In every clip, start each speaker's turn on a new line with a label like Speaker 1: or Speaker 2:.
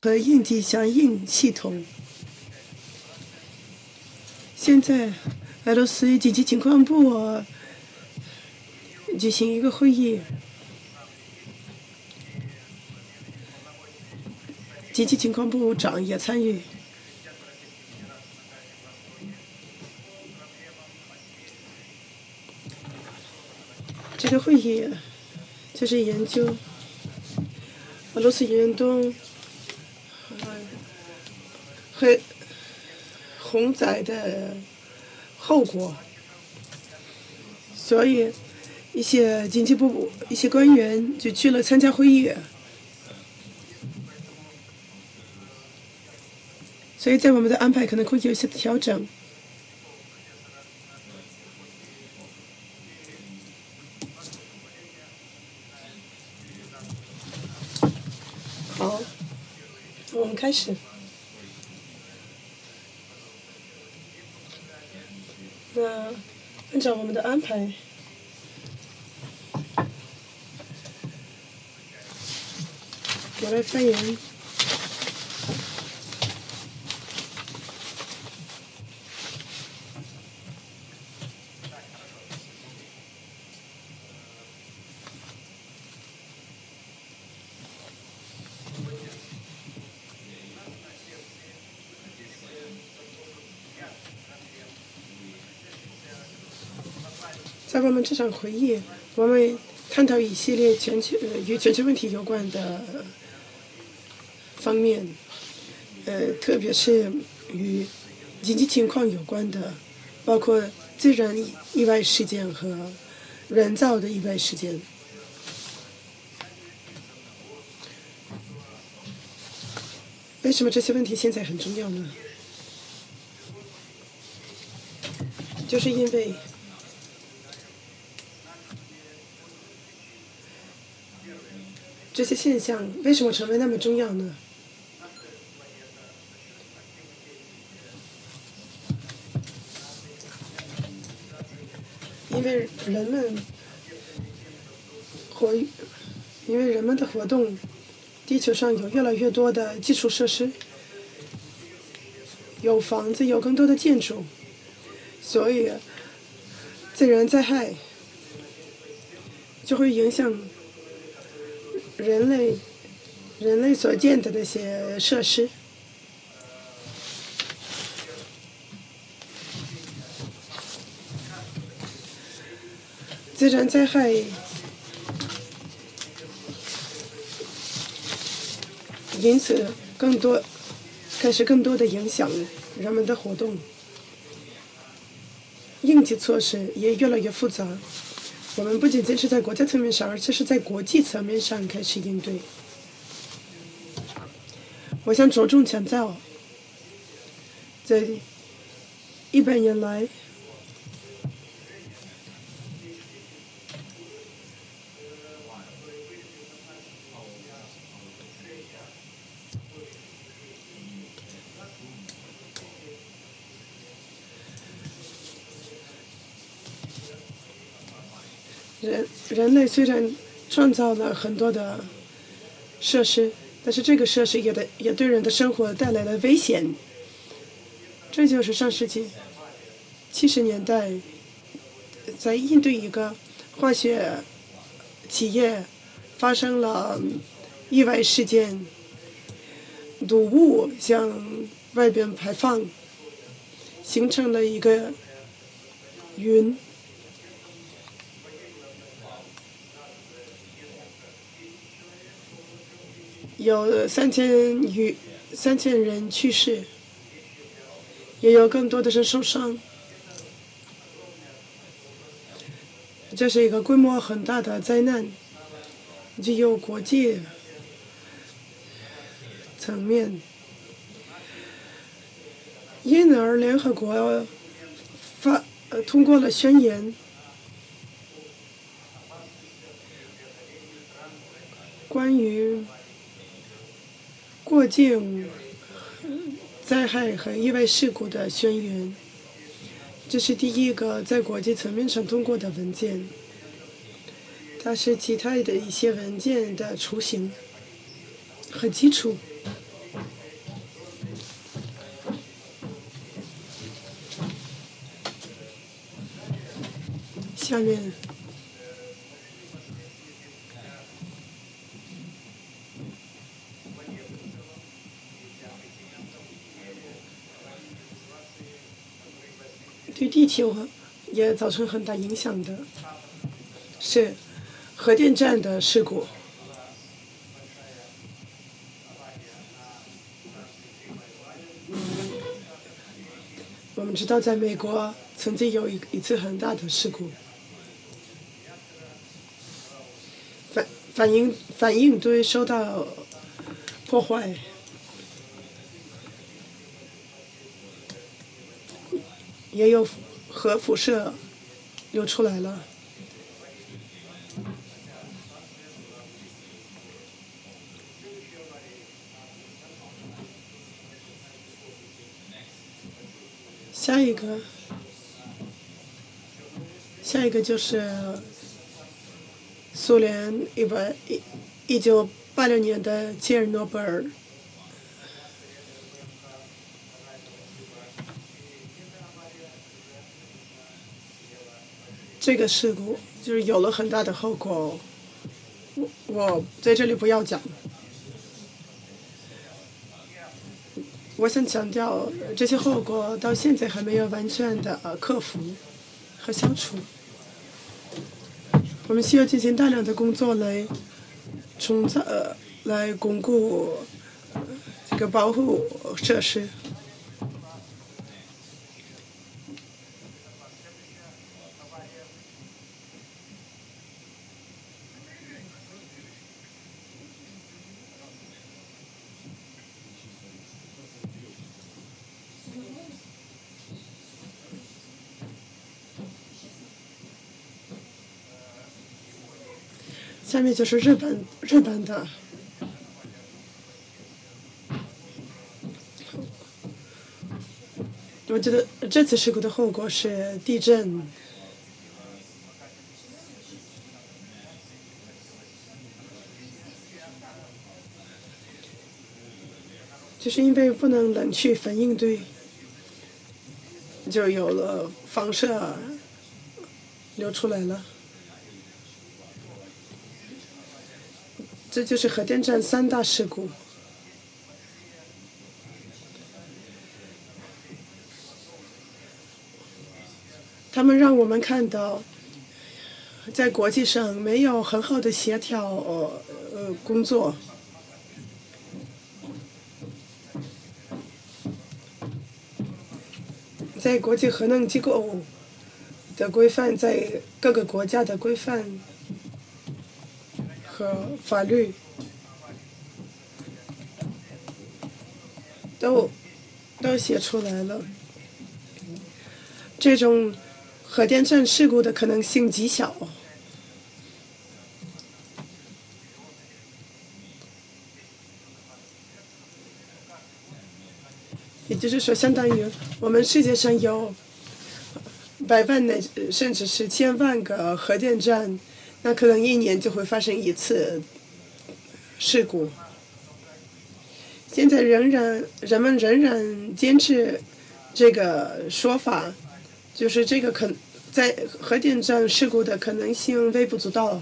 Speaker 1: 和应急响应系统。现在，俄罗斯紧急情况部举行一个会议，紧急情况部长也参与。这个会议就是研究俄罗斯严冬洪灾的后果，所以一些经济部一些官员就去了参加会议。所以在我们的安排可能会有一些调整。好，我们开始。那按照我们的安排，我来发言。在我们这场会议，我们探讨一系列与全球问题有关的方面，特别是与经济情况有关的，包括自然意外事件和人造的意外事件。为什么这些问题现在很重要呢？就是因为这些现象为什么成为那么重要呢？因为人们的活动，地球上有越来越多的基础设施，有房子，有更多的建筑，所以自然灾害就会影响人类所建的那些设施。自然灾害因此开始更多的影响人们的活动，应急措施也越来越复杂。我们不仅仅是在国家层面上，而且是在国际层面上开始应对。我想着重强调，在100年来，人类虽然创造了很多的设施，但是这个设施也对人的生活带来了危险。这就是上世纪70年代在印度一个化学企业发生了意外事件，毒物向外边排放，形成了一个云。有3000人去世，也有更多的人受伤。这是一个规模很大的灾难，具有国际层面。因而，联合国通过了宣言，关于过境灾害和意外事故的宣言。这是第一个在国际层面上通过的文件，它是其他的一些文件的雏形和基础。 下面对地球也造成很大影响的是核电站的事故。我们知道，在美国曾经有一次很大的事故，反应堆受到破坏，也有核辐射流出来了。下一个就是苏联1986年的切尔诺贝尔。这个事故就是有了很大的后果，我在这里不要讲。我想强调，这些后果到现在还没有完全的克服和消除。我们需要进行大量的工作来来巩固这个保护设施。下面就是日本的，我觉得这次事故的后果是地震，就是因为不能冷却反应堆，就有了放射流出来了。这就是核电站3大事故。他们让我们看到，在国际上没有很好的协调工作。在国际核能机构的规范，在各个国家的规范和法律都写出来了。这种核电站事故的可能性极小。也就是说，相当于我们世界上有100万甚至是1000万个核电站，那可能1年就会发生1次事故。现在人们仍然坚持这个说法，就是这个在核电站事故的可能性微不足道。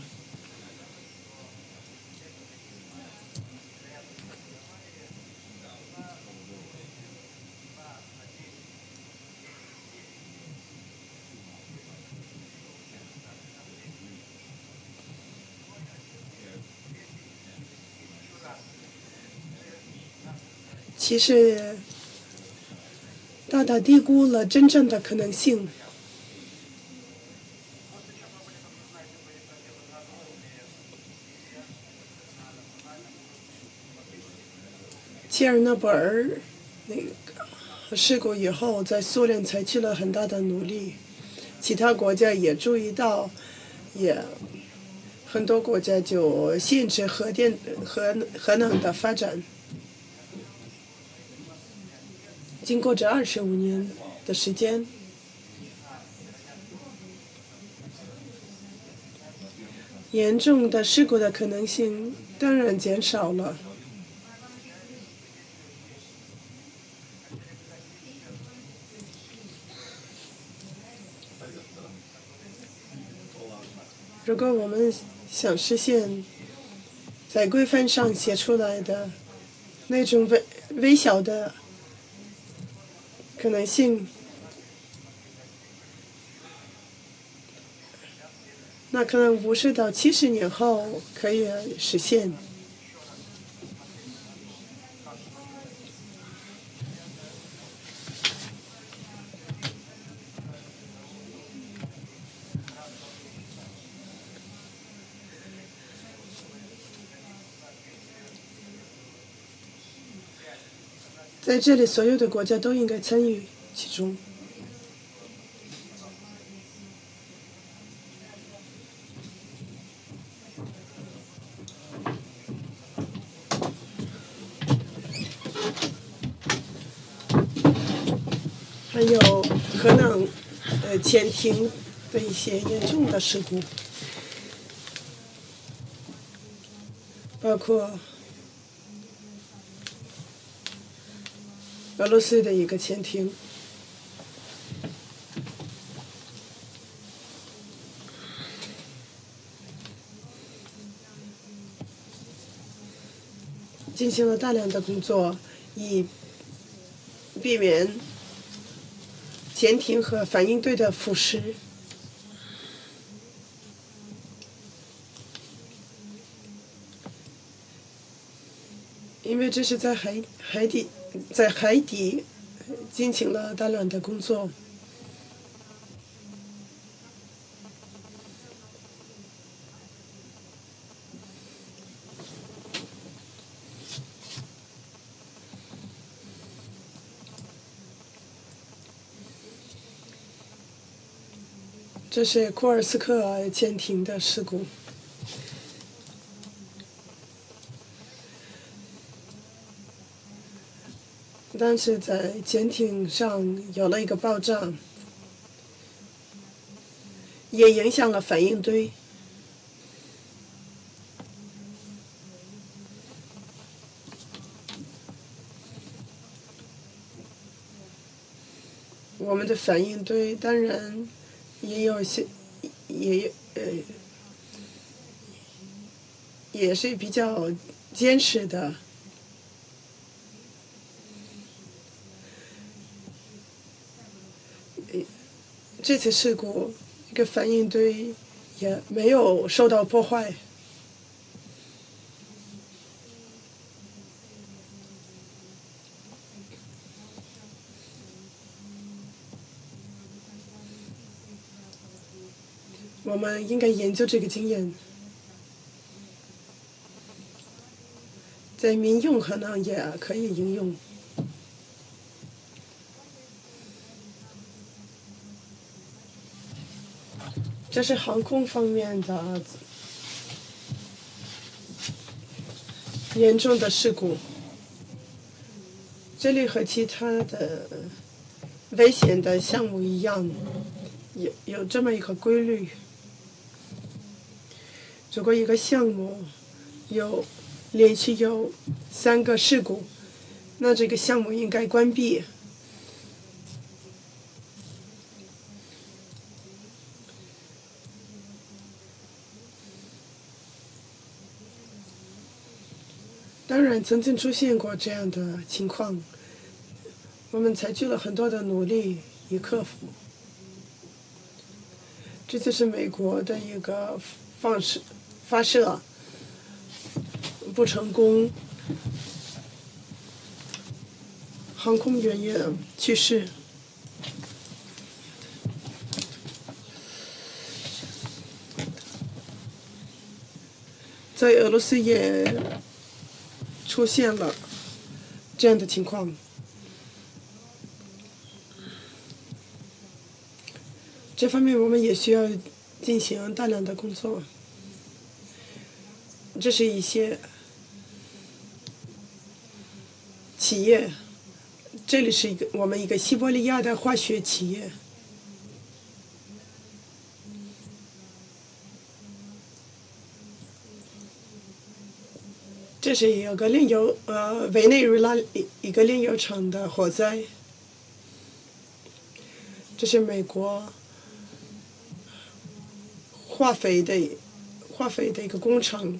Speaker 1: 其实大大低估了真正的可能性。切尔诺贝尔那个事故以后，在苏联采取了很大的努力，其他国家也注意到，很多国家就限制核能的发展。经过这25年的时间，严重的事故的可能性当然减少了。 如果我们想实现在规范上写出来的那种微小的可能性，那可能50到70年后可以实现。在这里，所有的国家都应该参与其中。还有可能潜艇的一些严重的事故，包括俄罗斯的一个潜艇进行了大量的工作，以避免潜艇和反应堆的腐蚀。因为这是在海底进行了大量的工作。这是库尔斯克潜艇的事故。但是在潜艇上有了一个爆炸，也影响了反应堆。我们的反应堆当然也有些，也是比较坚实的。这次事故，一个反应堆也没有受到破坏。我们应该研究这个经验，在民用可能也可以应用。这是航空方面的严重的事故。这里和其他的危险的项目一样，有这么一个规律：如果一个项目连续有3个事故，那这个项目应该关闭。当然，曾经出现过这样的情况，我们采取了很多的努力以克服。这就是美国的一个发射不成功，航空员也去世。在俄罗斯也出现了这样的情况。这方面我们也需要进行大量的工作。这是一些企业，这里是我们一个西伯利亚的化学企业。这是一个委内瑞拉一个炼油厂的火灾。这是美国化肥的一个工厂。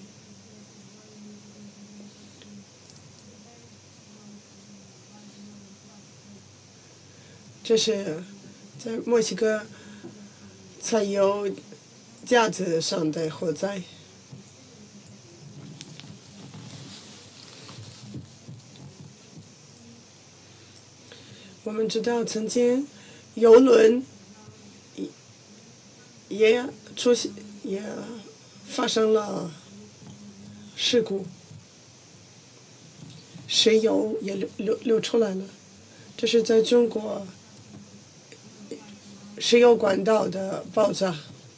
Speaker 1: 这是在墨西哥采油架子上的火灾。我们知道，曾经油轮也发生了事故，石油也流出来了。这是在中国石油管道的爆炸。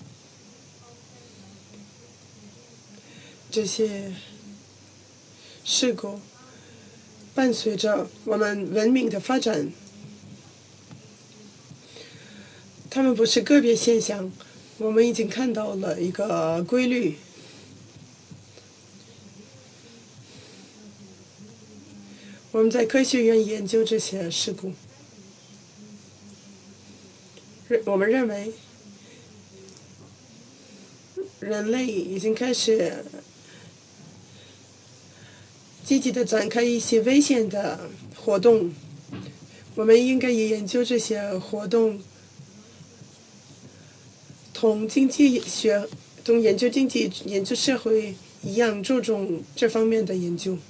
Speaker 1: 这些事故伴随着我们文明的发展，它们不是个别现象，我们已经看到了一个规律。我们在科学院研究这些事故，我们认为人类已经开始积极地展开一些危险的活动。我们应该也研究这些活动，同经济学、同研究经济、研究社会一样，注重这方面的研究。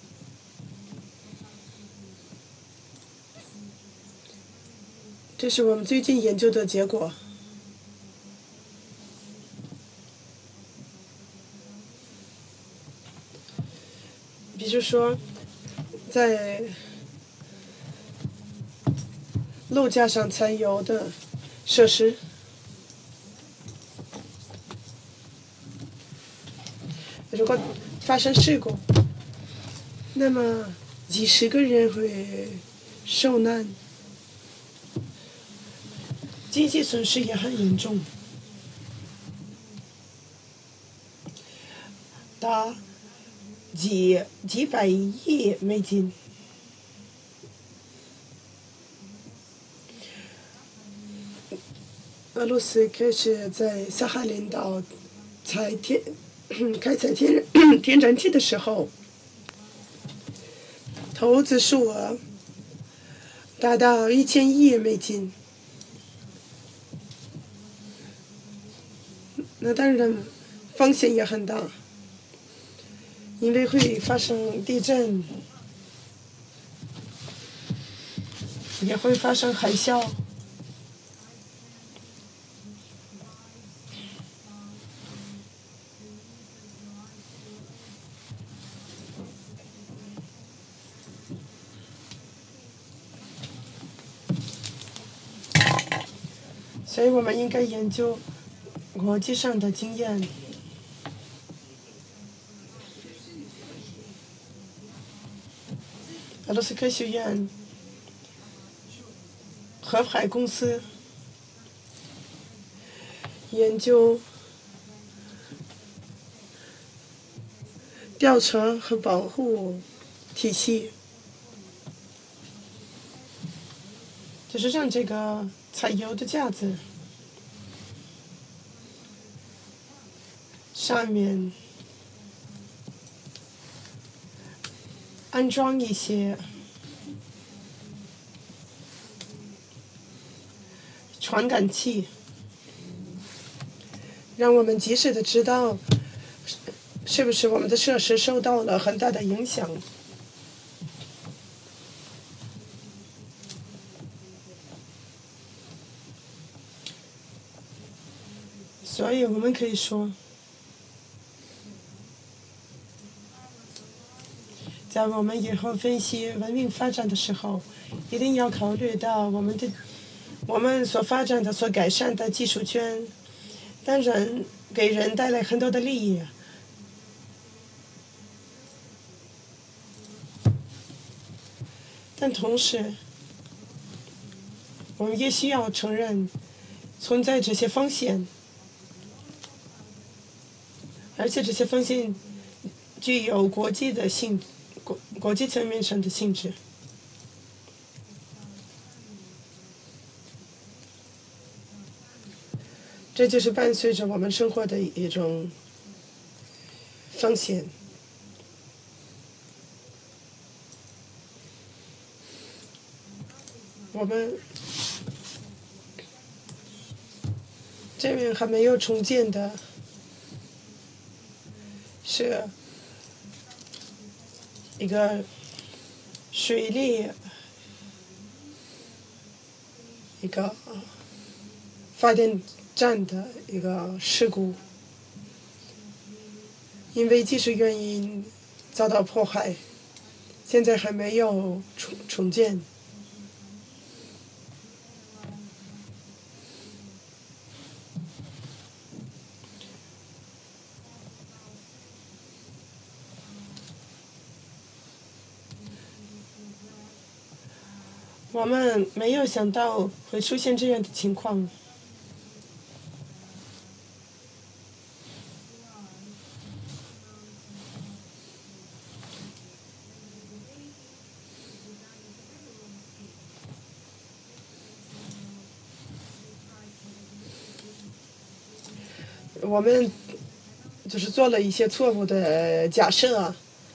Speaker 1: 这是我们最近研究的结果。比如说，在路架上采油的设施，如果发生事故，那么几十个人会受难，经济损失也很严重，达几百亿美金。俄罗斯开始在萨哈林岛开采天然气的时候，投资数额达到1000亿美金。那当然风险也很大，因为会发生地震，也会发生海啸。所以我们应该研究国际上的经验。俄罗斯科学院、河海公司研究调查和保护体系，就是让这个采油的架子上面安装一些传感器，让我们及时的知道是不是我们的设施受到了很大的影响。所以我们可以说，在我们以后分析文明发展的时候，一定要考虑到我们所发展的、所改善的技术圈，当然给人带来很多的利益，但同时，我们也需要承认存在这些风险，而且这些风险具有国际层面上的性质。 这就是伴随着我们生活的一种风险。我们这边还没有重建的是一个水利一个发电站的一个事故，因为技术原因遭到破坏，现在还没有重建。我们没有想到会出现这样的情况。我们就是做了一些错误的假设啊，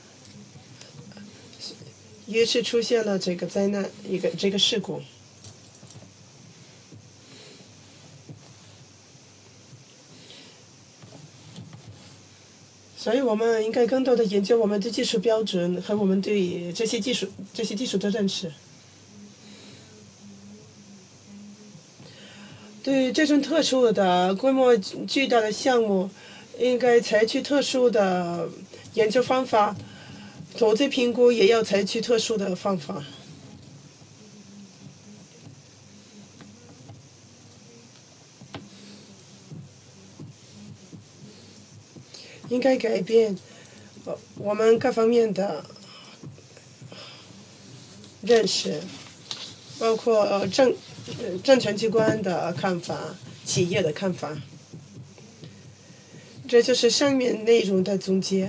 Speaker 1: 于是出现了这个灾难，这个事故。所以我们应该更多的研究我们的技术标准和我们对这些技术的认识。对于这种特殊的规模巨大的项目，应该采取特殊的研究方法，投资评估也要采取特殊的方法。应该改变我们各方面的认识，包括政权机关的看法、企业的看法。这就是上面内容的总结。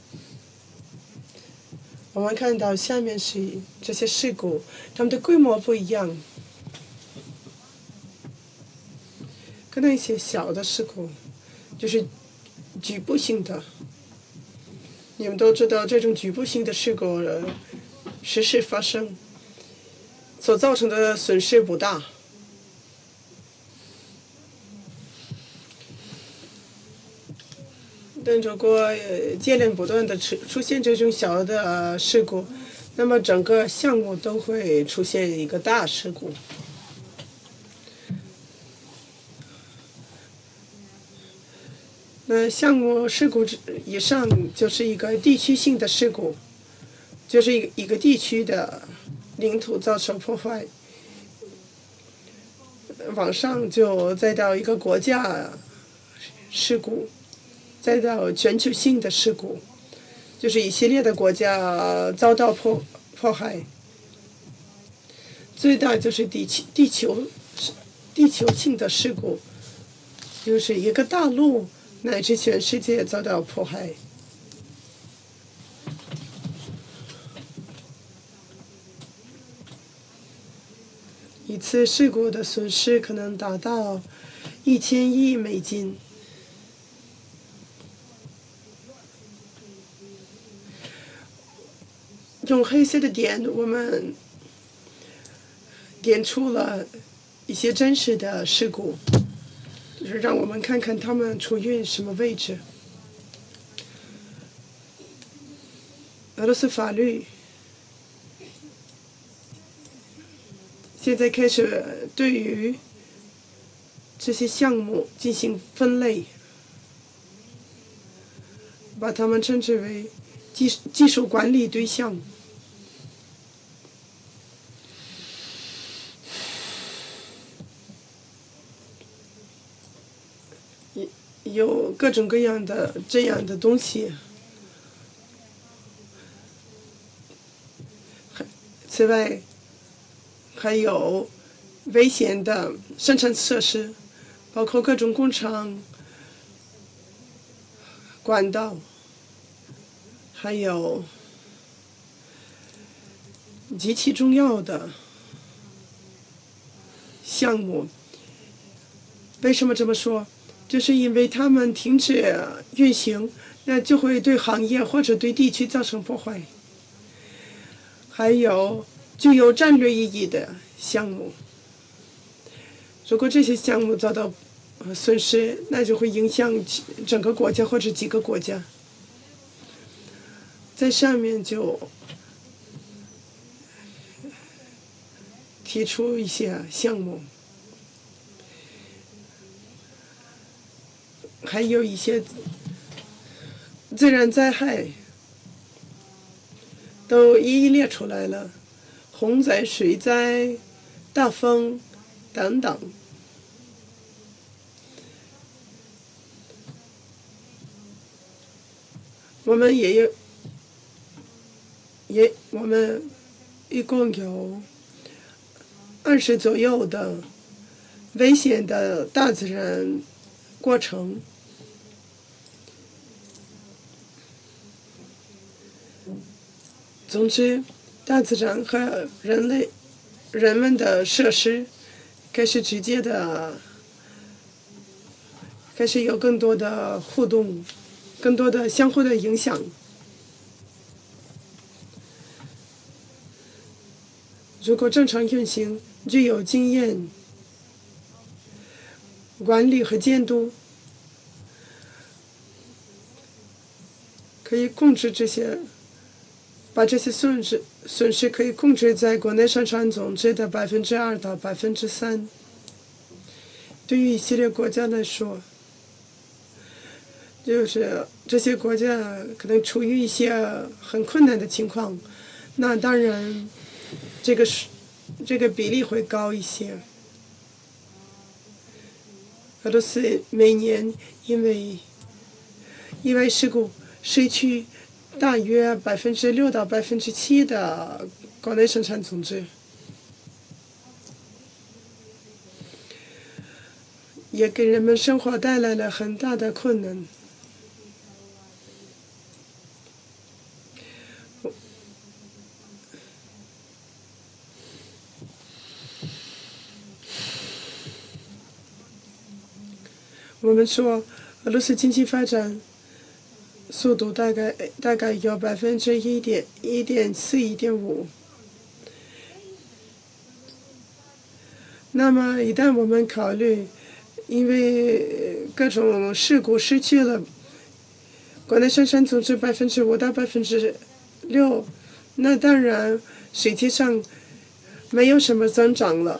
Speaker 1: 我们看到下面是这些事故，它们的规模不一样，可能一些小的事故，就是局部性的。你们都知道，这种局部性的事故时时发生，所造成的损失不大。但如果接连不断的出现这种小的事故，那么整个项目都会出现一个大事故。那项目事故以上就是一个地区性的事故，就是一个地区的领土遭受破坏，往上就再到一个国家事故，再到全球性的事故，就是一系列的国家遭到迫害。最大就是地球性的事故，就是一个大陆乃至全世界遭到迫害。一次事故的损失可能达到1000亿美金。用黑色的点，我们点出了一些真实的事故，就是让我们看看他们处于什么位置。俄罗斯法律现在开始对于这些项目进行分类，把它们称之为技术管理对象。有各种各样的这样的东西。此外，还有危险的生产设施，包括各种工厂、管道，还有极其重要的项目为什么这么说？就是因为他们停止运行，那就会对行业或者对地区造成破坏。还有具有战略意义的项目，如果这些项目遭到损失，那就会影响整个国家或者几个国家。在上面就提出一些项目，还有一些自然灾害都一一列出来了，洪灾、水灾、大风等等。我们我们一共有20左右的危险的大自然过程。总之，大自然和人们的设施开始直接的，开始有更多的互动，更多的相互的影响。如果正常运行，具有经验、管理和监督，可以控制这些，把这些损失可以控制在国内生产总值的2%到3%。对于一系列国家来说，就是这些国家可能处于一些很困难的情况，那当然这个比例会高一些。俄罗斯每年因为意外事故失去大约6%到7%的国内生产总值，也给人们生活带来了很大的困难。我们说，俄罗斯经济发展速度大概有1.4%、1.5%。那么，一旦我们考虑，因为各种事故失去了国内生产总值5%到6%，那当然实际上没有什么增长了。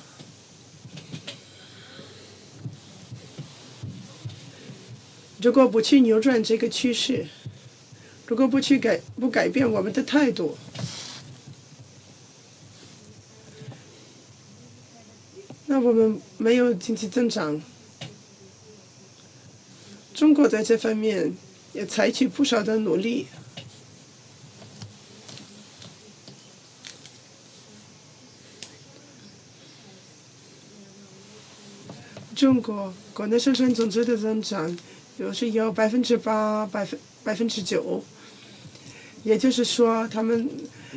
Speaker 1: 如果不去扭转这个趋势，如果不改变我们的态度，那我们没有经济增长。中国在这方面也采取不少的努力。中国国内生产总值的增长就是有8%、9%，也就是说，他们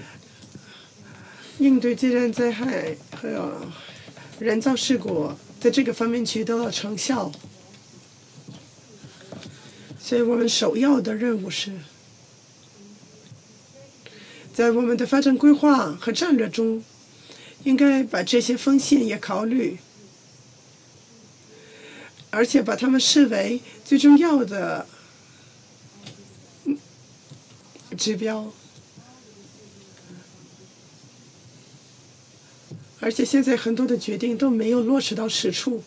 Speaker 1: 应对自然灾害和人造事故在这个方面取得了成效。所以我们首要的任务是，在我们的发展规划和战略中，应该把这些风险也考虑，而且把它们视为最重要的指标。而且现在很多的决定都没有落实到实处。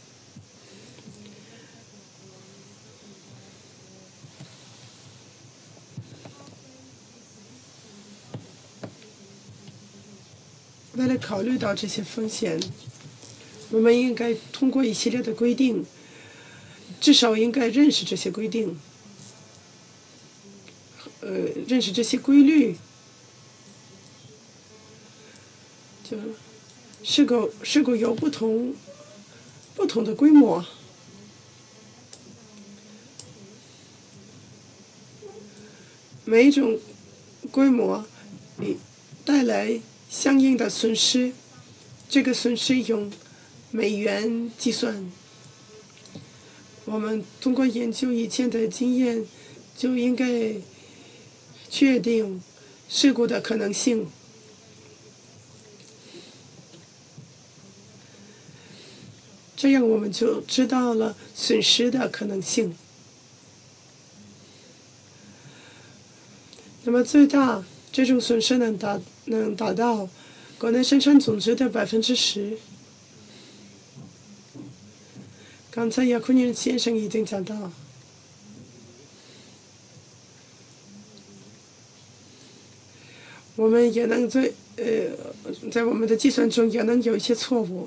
Speaker 1: 为了考虑到这些风险，我们应该通过一系列的规定，至少应该认识这些规定，认识这些规律，就事故有不同的规模，每一种规模带来相应的损失，这个损失用美元计算。 我们通过研究以前的经验，就应该确定事故的可能性。这样我们就知道了损失的可能性。那么最大这种损失能达到国内生产总值的10%。刚才亚库尼先生已经讲到，我们也能在我们的计算中也能有一些错误。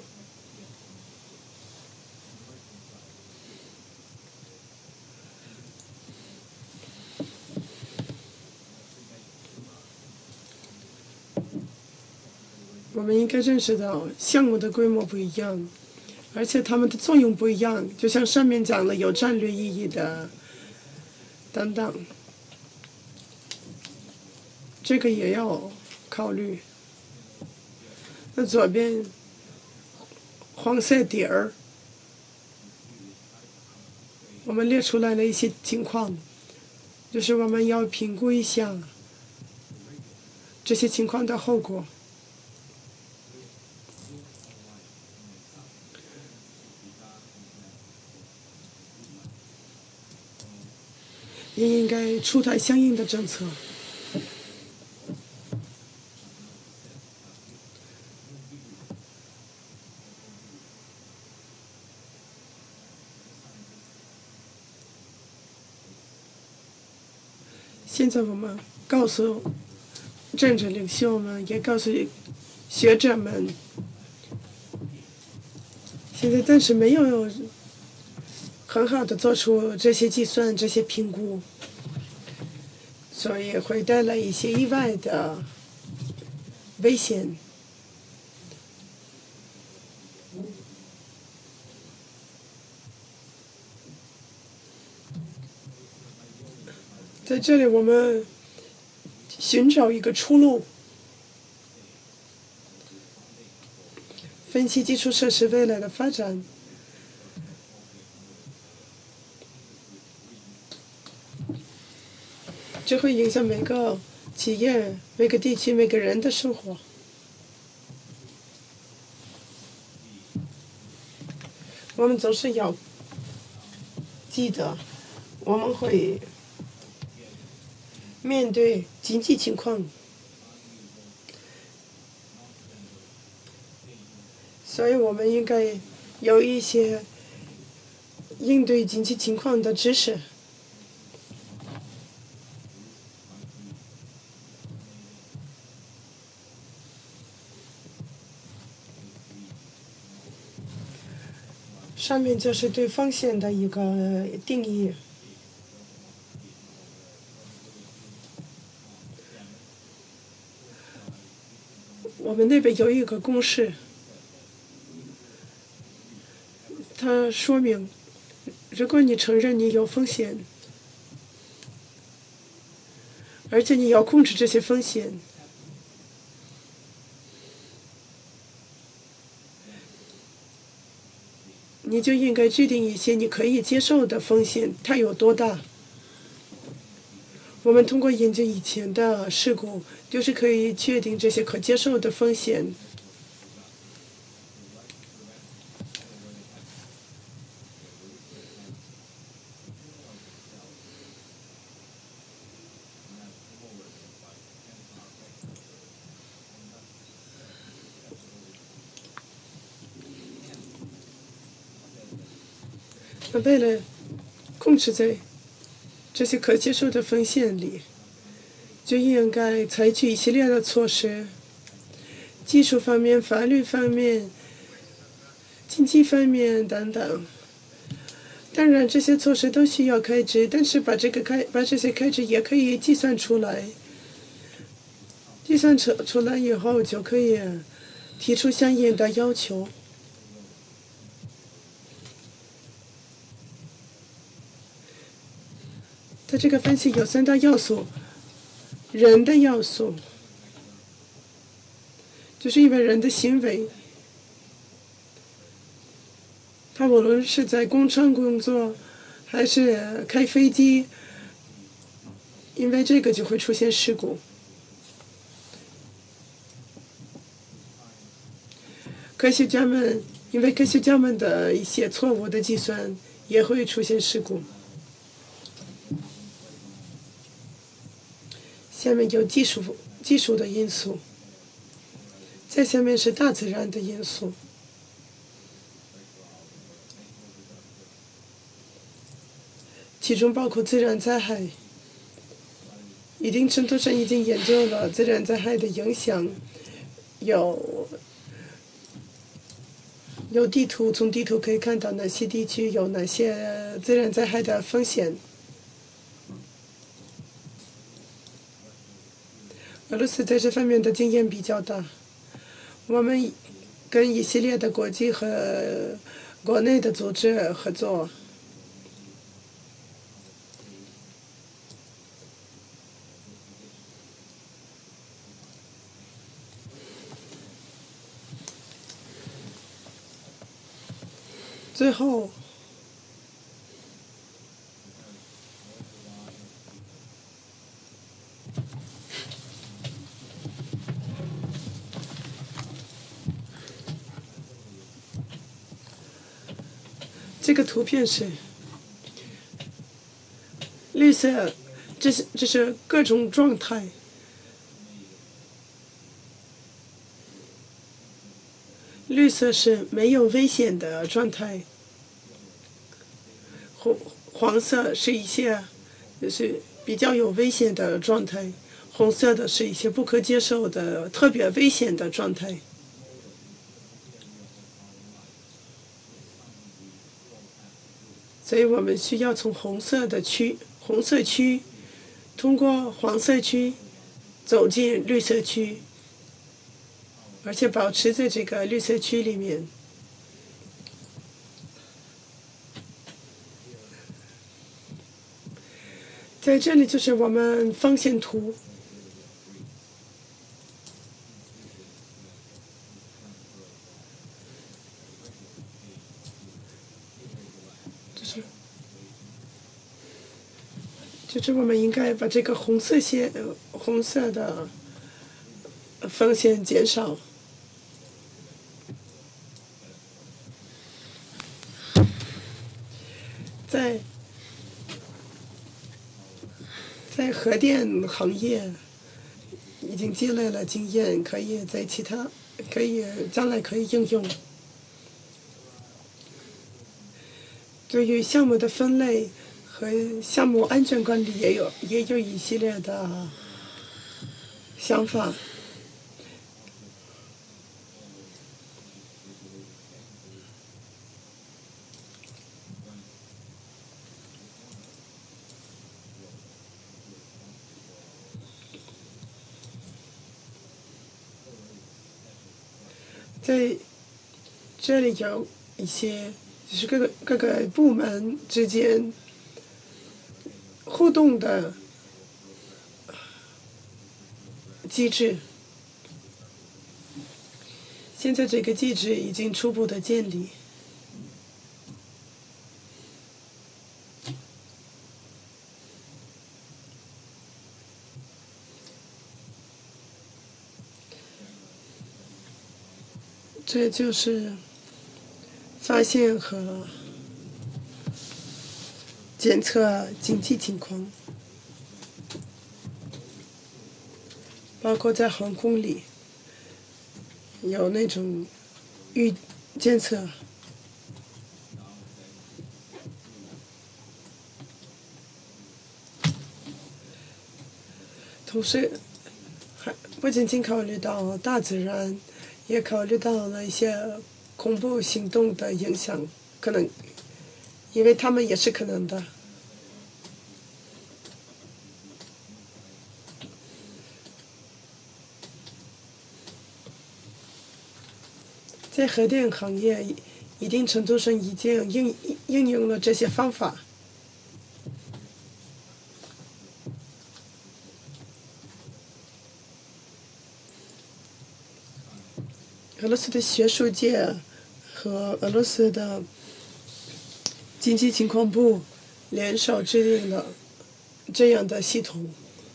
Speaker 1: 我们应该认识到项目的规模不一样，而且它们的作用不一样，就像上面讲了有战略意义的等等，这个也要考虑。那左边黄色底儿，我们列出来了一些情况，就是我们要评估一下这些情况的后果。也应该出台相应的政策。现在我们告诉政治领袖们，也告诉学者们，现在暂时没有很好的做出这些计算、这些评估，所以会带来一些意外的危险。在这里，我们寻找一个出路，分析基础设施未来的发展。这会影响每个企业、每个地区、每个人的生活。我们总是要记得，我们会面对经济情况，所以我们应该有一些应对经济情况的知识。上面就是对风险的一个定义。我们那边有一个公式，它说明，如果你承认你有风险，而且你要控制这些风险，你就应该制定一些你可以接受的风险，它有多大？我们通过研究以前的事故，就是可以确定这些可接受的风险。那为了控制在这些可接受的风险里，就应该采取一系列的措施，技术方面、法律方面、经济方面等等。当然，这些措施都需要开支，但是把这些开支也可以计算出来。计算出来以后，就可以提出相应的要求。它这个分析有3大要素：人的要素，就是因为人的行为，它无论是在工厂工作，还是开飞机，因为这个就会出现事故。因为科学家们的一些错误的计算，也会出现事故。下面有技术的因素，再下面是大自然的因素。其中包括自然灾害，一定程度上已经研究了自然灾害的影响，有地图，从地图可以看到哪些地区有哪些自然灾害的风险。俄罗斯在这方面的经验比较大，我们跟一系列的国际和国内的组织合作。最后，这个图片是绿色，这是各种状态。绿色是没有危险的状态，黄色是一些就是比较有危险的状态，红色的是一些不可接受的特别危险的状态。所以我们需要从红色区通过黄色区走进绿色区，而且保持在这个绿色区里面。在这里就是我们方向图。就是我们应该把这个红色的风险减少。在核电行业已经积累了经验，将来可以应用。对于项目的分类和项目安全管理也有一系列的想法。在这里有一些就是各个部门之间互动的机制。现在这个机制已经初步的建立。这就是发现和检测紧急情况，包括在航空里有那种监测。同时还不仅仅考虑到大自然，也考虑到了一些恐怖行动的影响，可能因为他们也是可能的。在核电行业一定程度上已经应用了这些方法。俄罗斯的学术界和俄罗斯的经济情况部联手制定了这样的系统，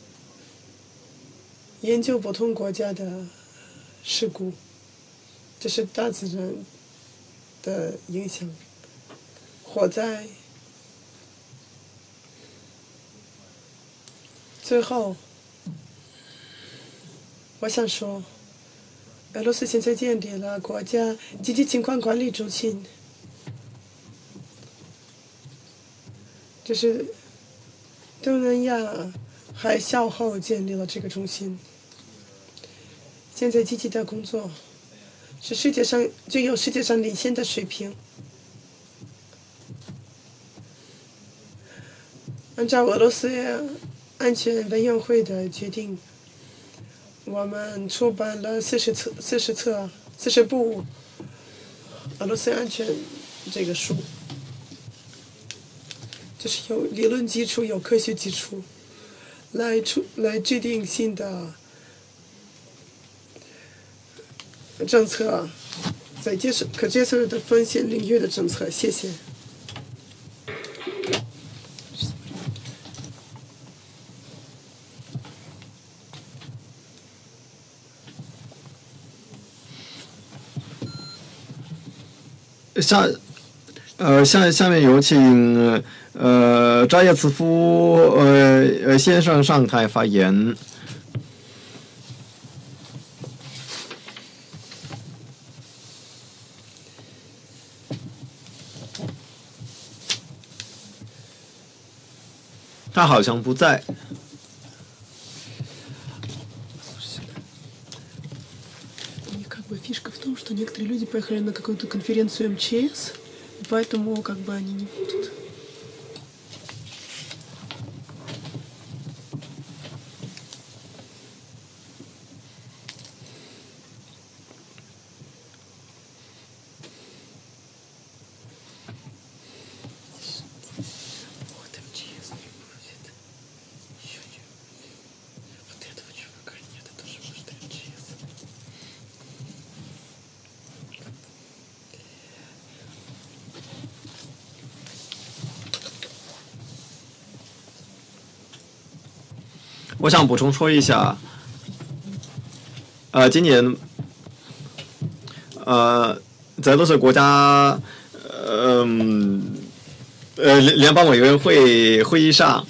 Speaker 1: 研究不同国家的事故，这是大自然的影响，火灾。最后，我想说，俄罗斯现在建立了国家紧急情况管理中心，这是东南亚海啸后建立了这个中心。现在积极的工作是具有世界上领先的水平。按照俄罗斯安全委员会的决定，我们出版了40部俄罗斯安全这个书，就是有理论基础、有科学基础，来制定新的政策，在可接受的风险领域的政策。谢谢。
Speaker 2: 下面有请扎耶茨夫先生上台发言。他好像不在。
Speaker 1: Фишка в том, что некоторые люди поехали на какую-то конференцию МЧС, и поэтому они не будут. Вот МЧС не будет. Еще не. Вот этого чувака нет, это тоже может МЧС.
Speaker 2: 我想补充说一下，今年，在俄罗斯国家，联邦委员会会议上，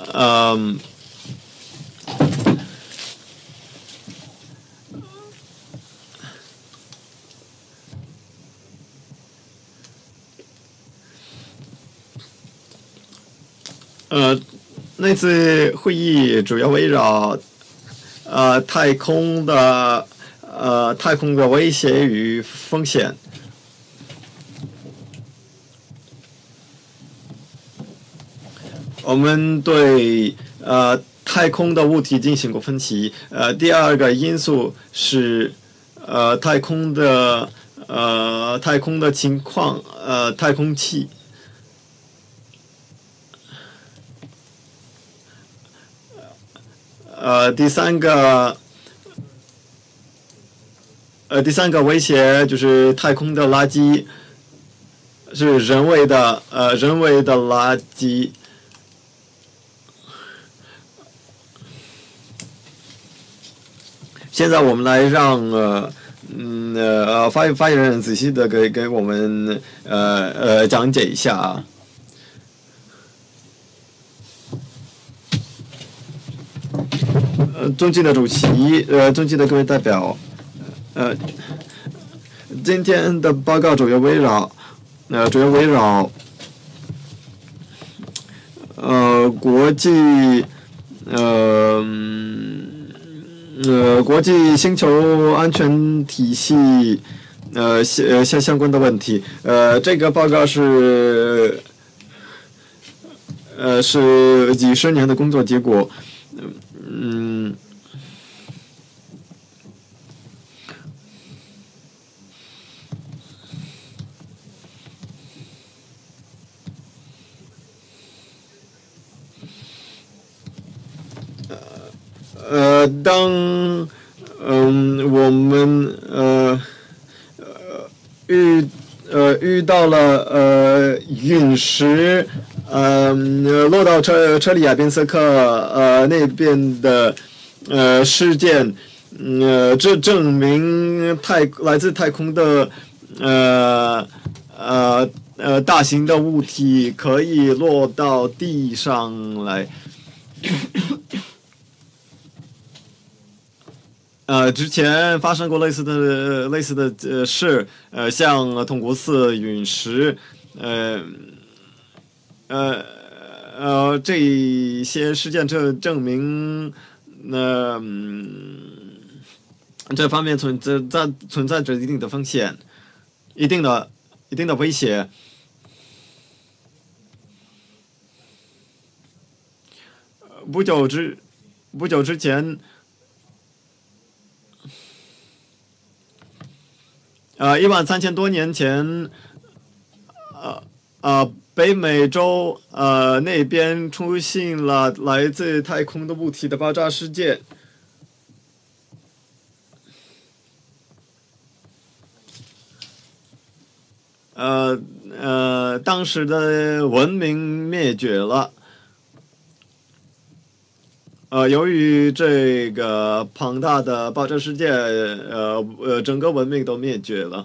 Speaker 2: 那次会议主要围绕太空的威胁与风险。我们对太空的物体进行过分析。第二个因素是太空的情况，太空气。第三个威胁就是太空的垃圾，是人为的垃圾。现在我们来让发言人仔细的给我们讲解一下啊。尊敬的主席，尊敬的各位代表，今天的报告主要围绕国际星球安全体系相关的问题。这个报告是几十年的工作结果。当我们遇到了陨石，落到车里亚宾斯克那边的事件，这证明来自太空的大型的物体可以落到地上来。之前发生过类似的事，像通古斯陨石，这些事件证明，这方面存在着一定的风险，一定的威胁。不久之前。13000多年前，北美洲那边出现了来自太空的物体的爆炸事件。当时的文明灭绝了。由于这个庞大的爆炸事件，整个文明都灭绝了。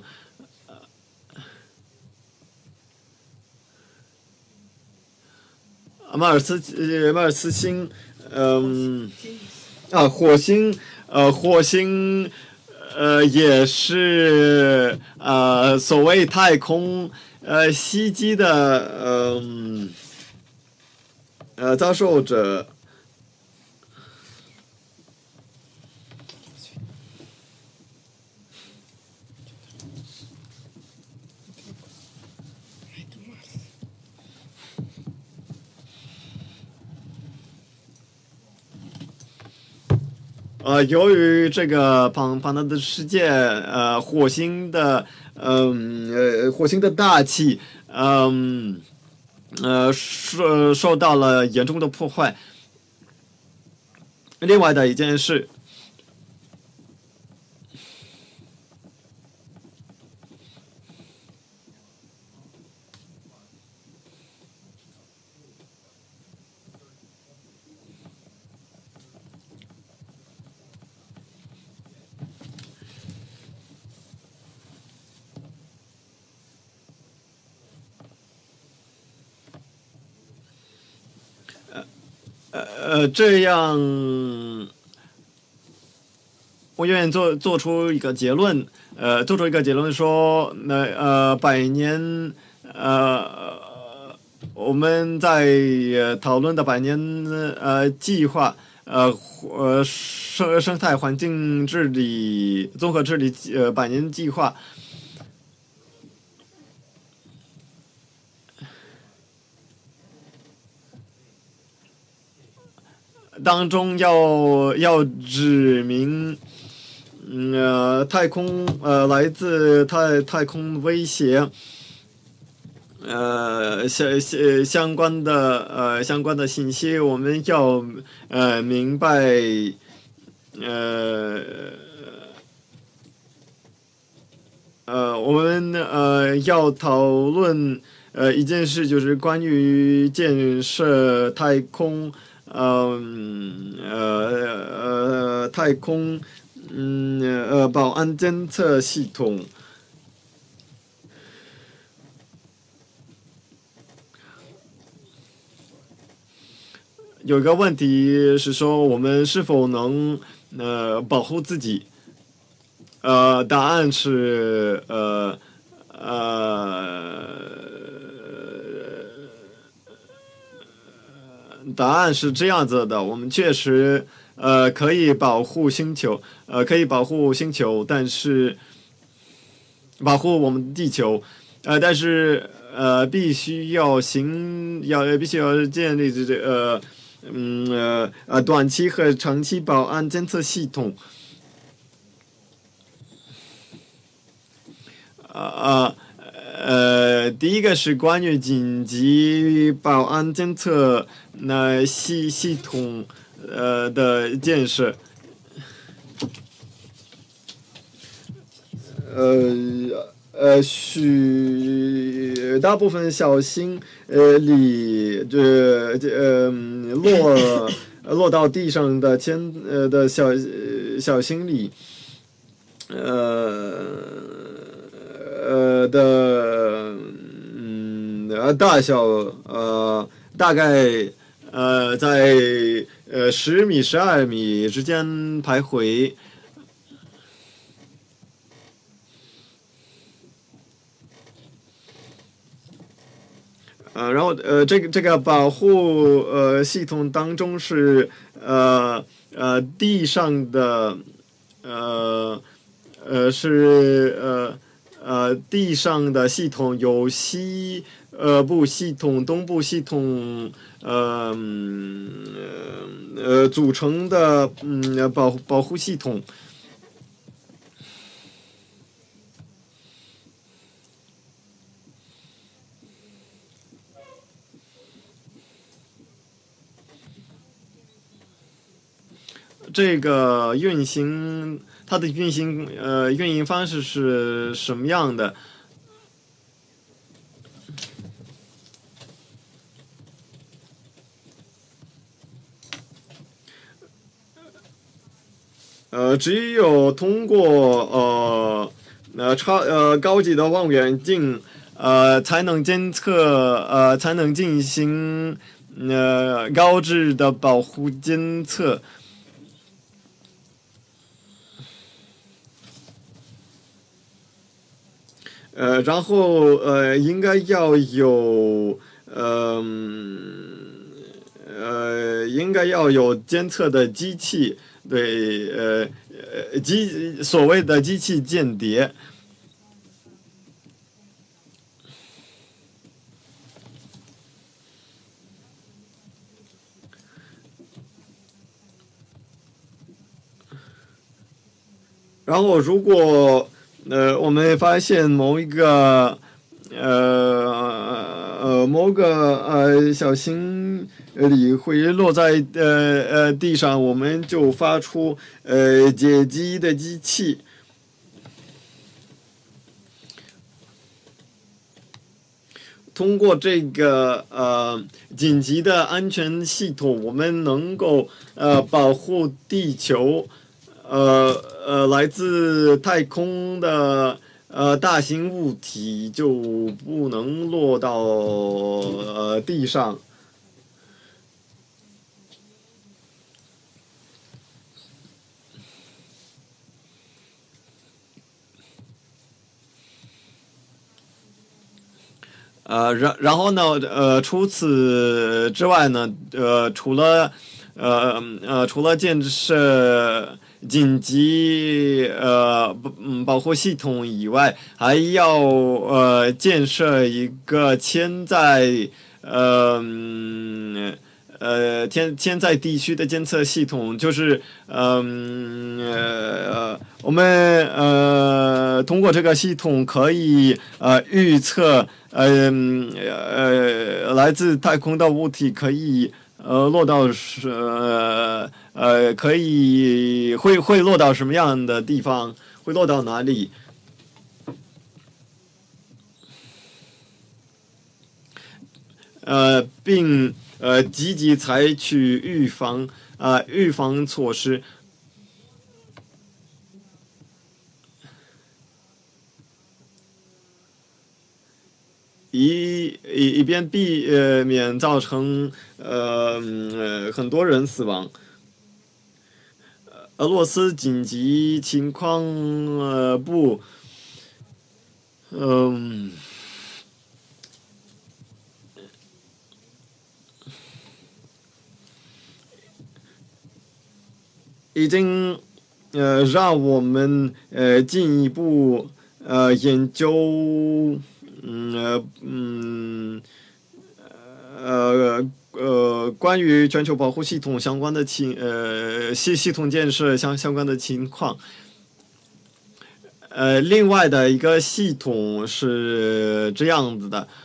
Speaker 2: 马尔斯星，火星，也是所谓太空袭击的遭受者。由于这个庞大的事件，火星的大气，受到了严重的破坏。另外的一件事。这样，我愿意做出一个结论，说，百年，我们在讨论的百年计划，生态环境治理综合治理百年计划。当中要指明，来自太空威胁，相关的信息，我们要明白，我们要讨论一件事，就是关于建设太空。太空保安监测系统。有一个问题是说，我们是否能保护自己？答案是答案是这样子的，我们确实可以保护星球，但是保护我们地球，但是必须要建立短期和长期保安监测系统。第一个是关于紧急保安监测系统的建设。 大部分小星里落到地上的小星里大小大概在10米、12米之间徘徊。然后这个保护系统当中是地上的地上的系统有西部系统、东部系统组成的保护系统。这个它的运营方式是什么样的？只有通过高级的望远镜才能监测才能进行高质的保护监测。然后应该要有应该要有监测的机器，对所谓的机器间谍。然后如果我们发现某个小星里会落在地上，我们就发出解机的机器。通过这个紧急的安全系统，我们能够保护地球。来自太空的大型物体就不能落到地上。然后呢，除此之外呢，除了建设紧急保护系统以外，还要建设一个潜在地区的监测系统，就是我们通过这个系统可以预测来自太空的物体可以落到会落到什么样的地方，会落到哪里？并积极采取预防措施。以便避免造成很多人死亡。俄罗斯紧急情况部已经让我们进一步研究关于全球保护系统相关的系统建设相关的情况。另外的一个系统是这样子的。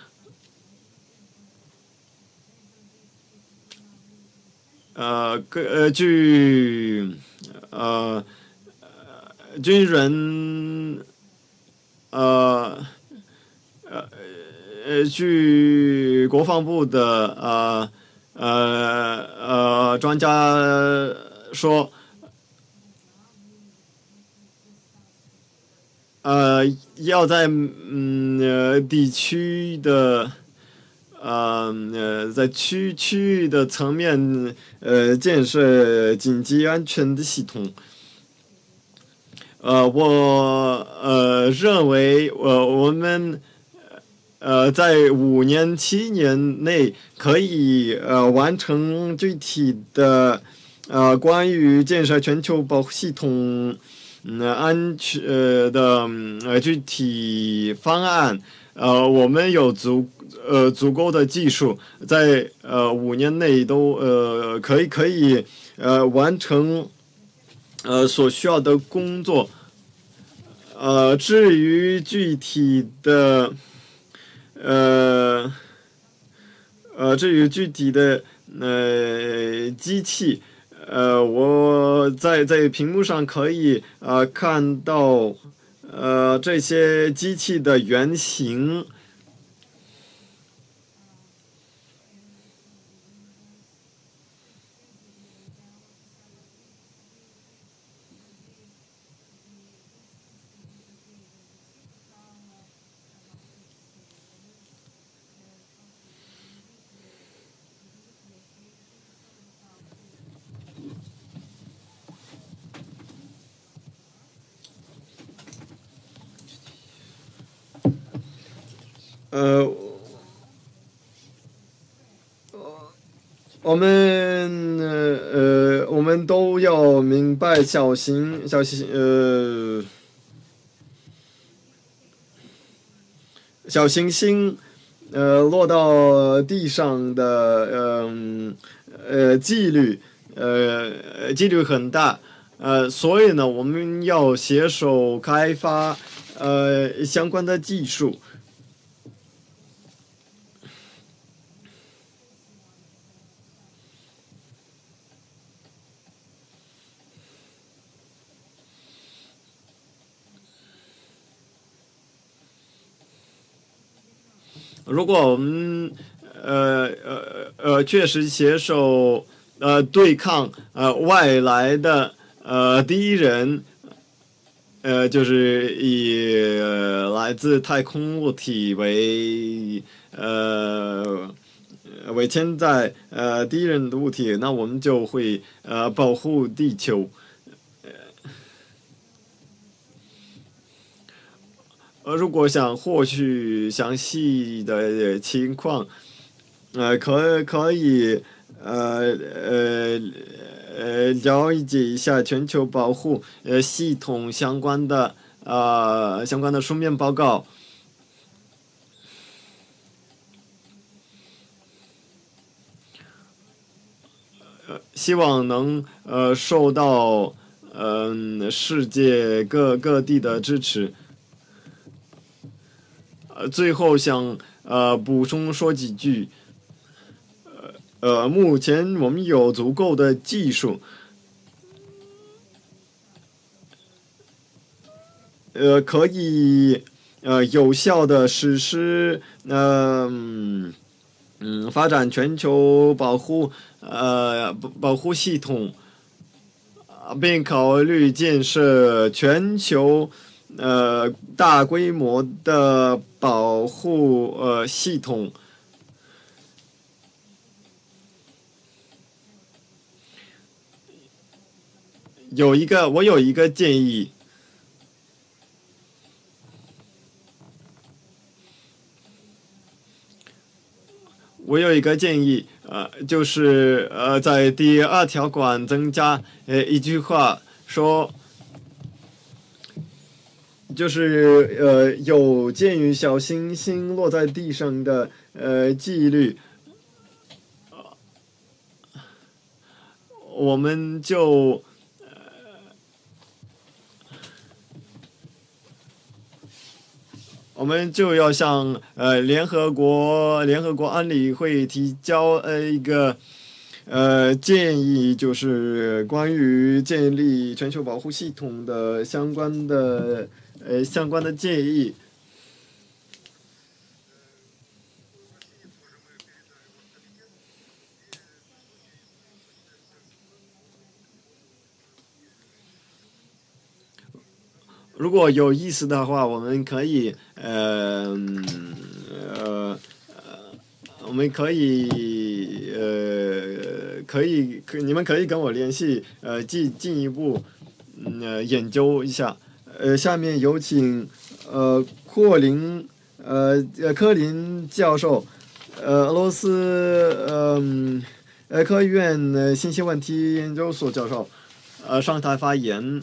Speaker 2: 据军人据国防部的专家说，要在地区的在区域的层面建设紧急安全的系统。我认为我们在5年7年内可以完成具体的关于建设全球保护系统安全的具体方案。我们有足够的技术，在5年内都可以完成所需要的工作。至于具体的机器，我在屏幕上可以看到这些机器的原型。我们都要明白小行星落到地上的几率很大。所以呢，我们要携手开发相关的技术。如果我们确实携手对抗外来的敌人，就是以来自太空物体为潜在敌人的物体，那我们就会保护地球。如果想获取详细的情况，可以了解一下全球保护系统相关的书面报告。希望能受到世界各地的支持。最后想补充说几句。目前我们有足够的技术，可以有效的实施发展全球保护系统，并考虑建设全球大规模的保护系统。我有一个建议。就是在第2条款增加一句话，说就是有鉴于小行星落在地上的几率，我们就要向联合国安理会提交一个建议，就是关于建立全球保护系统的相关的建议。 如果有意思的话，我们可以你们可以跟我联系，进一步研究一下。下面有请柯林教授，俄罗斯科院信息问题研究所教授，上台发言。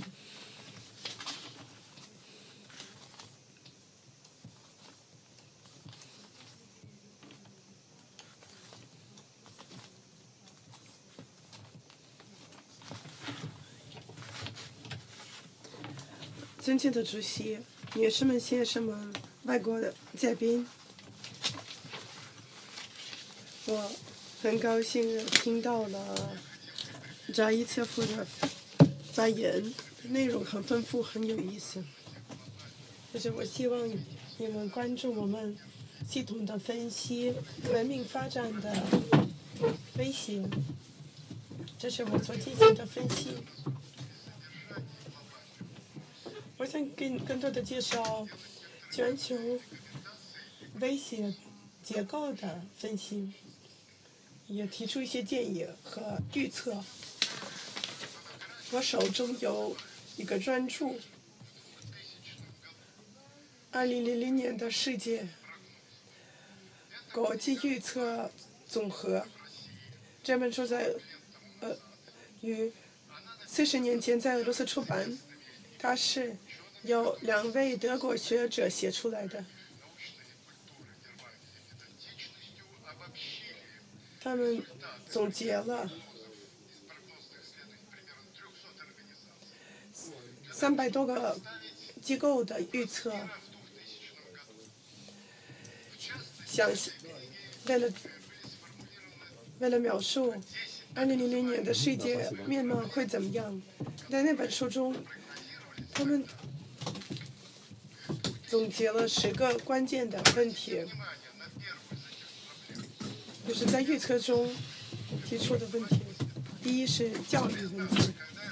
Speaker 1: 尊敬的主席、女士们、先生们、外国的嘉宾，我很高兴听到了扎伊切夫的发言，内容很丰富，很有意思。但是我希望你们关注我们系统的分析文明发展的威胁，这是我所进行的分析。我想更多的介绍全球威胁结构的分析，也提出一些建议和预测。我手中有一个专著，2000年的世界国际预测总和。这本书于40年前在俄罗斯出版，它是由2位德国学者写出来的。他们总结了300多个机构的预测，为了描述2000年的世界面貌会怎么样，在那本书中，他们总结了10个关键的问题，就是在预测中提出的问题。第一是教育问题，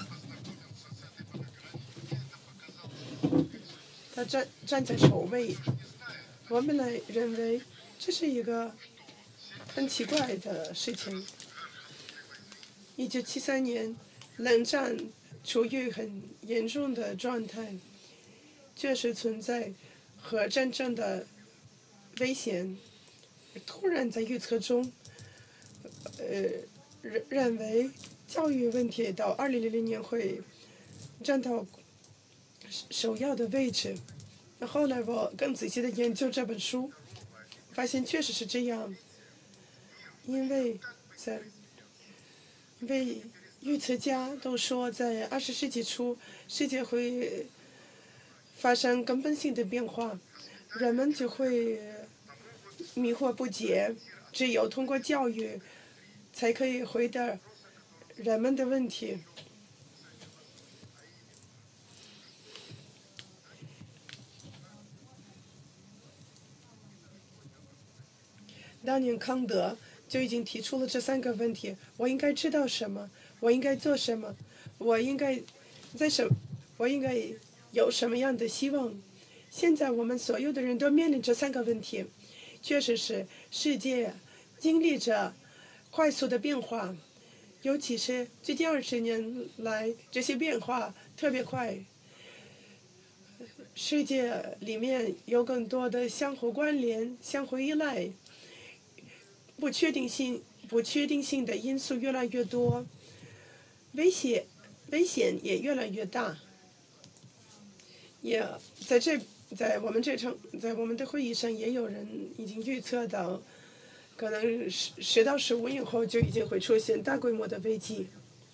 Speaker 1: 它站在首位。我们来认为这是一个很奇怪的事情。1973年，冷战处于很严重的状态，确实存在核战争的危险。突然在预测中，认为教育问题到2000年会占到首要的位置。后来我更仔细的研究这本书，发现确实是这样。因为预测家都说，在20世纪初，世界会发生根本性的变化，人们就会迷惑不解，只有通过教育才可以回答人们的问题。当年康德就已经提出了这3个问题：我应该知道什么？我应该做什么？我应该有什么样的希望？现在我们所有的人都面临这3个问题，确实是世界经历着快速的变化，尤其是最近20年来，这些变化特别快。世界里面有更多的相互关联、相互依赖。不确定性的因素越来越多，危险也越来越大。也在我们的会议上，也有人已经预测到，可能10到15年后就已经会出现大规模的危机。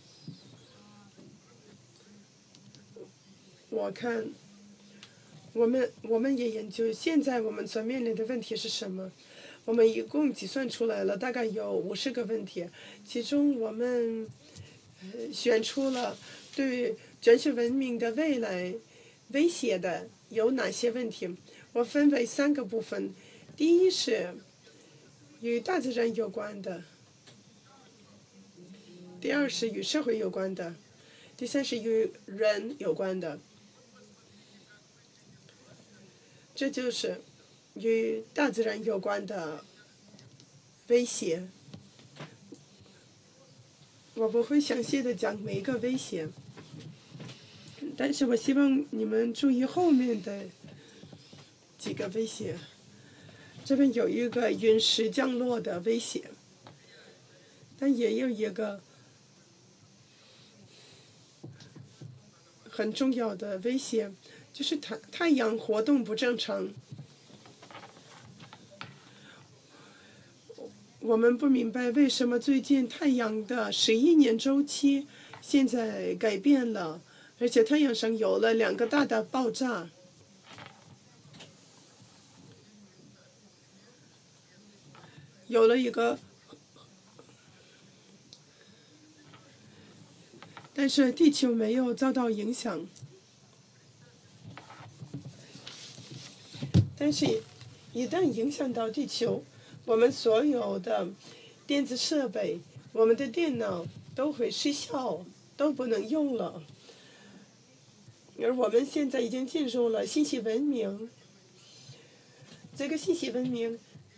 Speaker 1: 我看，我们也研究现在我们所面临的问题是什么。我们一共计算出来了，大概有50个问题，其中我们选出了对全球文明的未来威胁的有哪些问题。我分为3个部分，第一是与大自然有关的，第2是与社会有关的，第3是与人有关的。 这就是与大自然有关的威胁。我不会详细的讲每一个威胁，但是我希望你们注意后面的几个威胁。这边有一个陨石降落的威胁，但也有一个很重要的威胁，就是太阳活动不正常。我们不明白为什么最近太阳的11年周期现在改变了，而且太阳上有了2个大的爆炸。有了一个，但是地球没有遭到影响。但是，一旦影响到地球，我们所有的电子设备，我们的电脑都会失效，都不能用了。而我们现在已经进入了信息文明，这个信息文明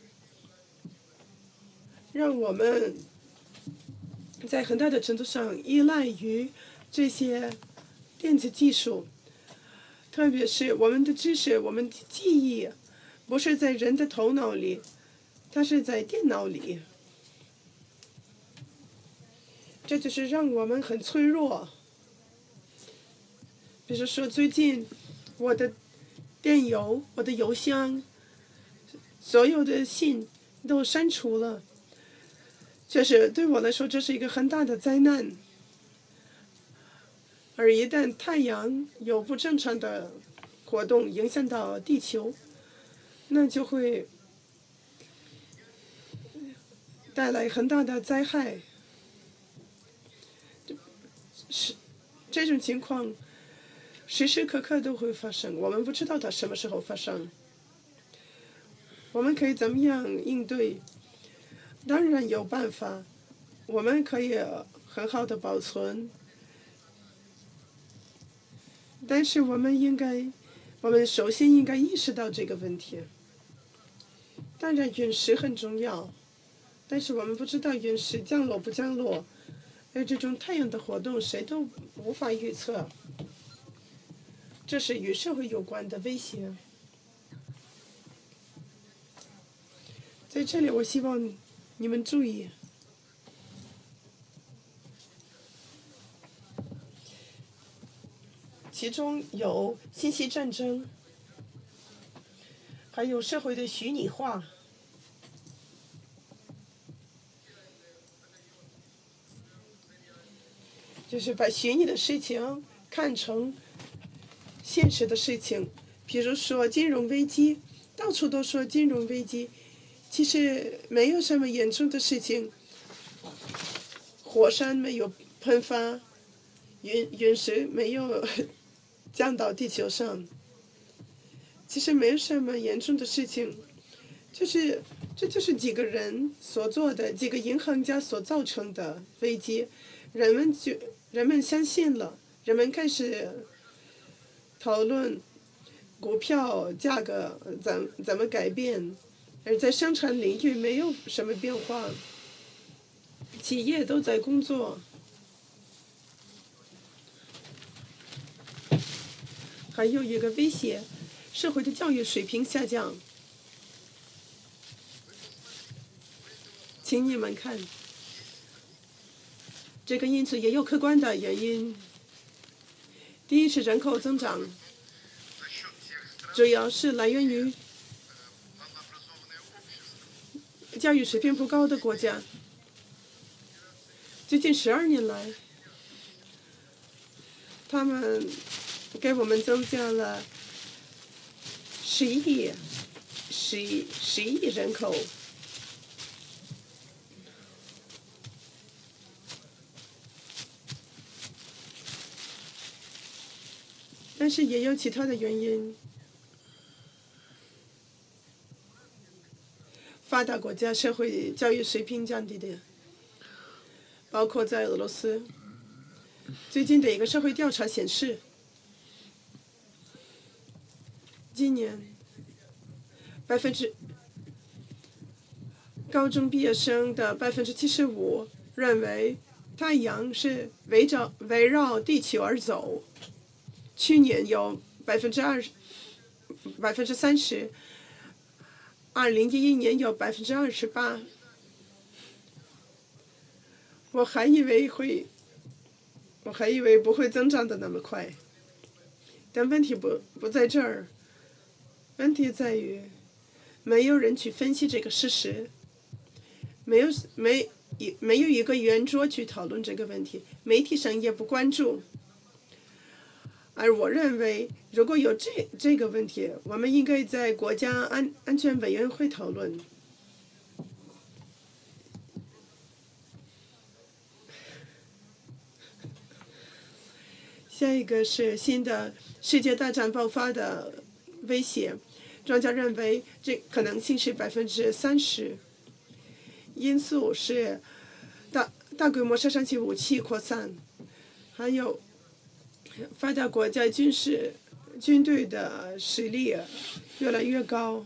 Speaker 1: 让我们在很大的程度上依赖于这些电子技术，特别是我们的知识、我们的记忆，不是在人的头脑里，它是在电脑里。这就是让我们很脆弱。比如说，最近我的电邮、我的邮箱，所有的信都删除了。这是对我来说，这是一个很大的灾难。而一旦太阳有不正常的活动影响到地球，那就会带来很大的灾害。是这种情况时时刻刻都会发生，我们不知道它什么时候发生。我们可以怎么样应对？当然有办法，我们可以很好的保存，但是我们首先应该意识到这个问题。当然陨石很重要，但是我们不知道陨石降落不降落，而这种太阳的活动谁都无法预测，这是与社会有关的威胁。在这里我希望你们注意，其中有信息战争，还有社会的虚拟化。就是把虚拟的事情看成现实的事情，比如说金融危机，到处都说金融危机，其实没有什么严重的事情，火山没有喷发，陨石没有降到地球上，其实没有什么严重的事情，这就是几个人所做的，几个银行家所造成的危机，人们相信了，人们开始讨论股票价格怎么改变，而在生产领域没有什么变化，企业都在工作。还有一个威胁，社会的教育水平下降。请你们看，这个因素也有客观的原因。第一是人口增长，主要是来源于教育水平不高的国家。最近12年来，他们给我们增加了11亿人口。但是也有其他的原因。发达国家社会教育水平降低的，包括在俄罗斯。最近的一个社会调查显示，今年高中毕业生的75%认为太阳是围绕地球而走。去年有30%，2011年有28%。我还以为不会增长的那么快，但问题不在这儿，问题在于没有人去分析这个事实，没有一个圆桌去讨论这个问题，媒体上也不关注。而我认为，如果有这个问题，我们应该在国家安全委员会讨论。下一个是新的世界大战爆发的威胁，专家认为这可能性是30%，因素是大规模杀伤性武器扩散，还有发达国家军队的实力越来越高，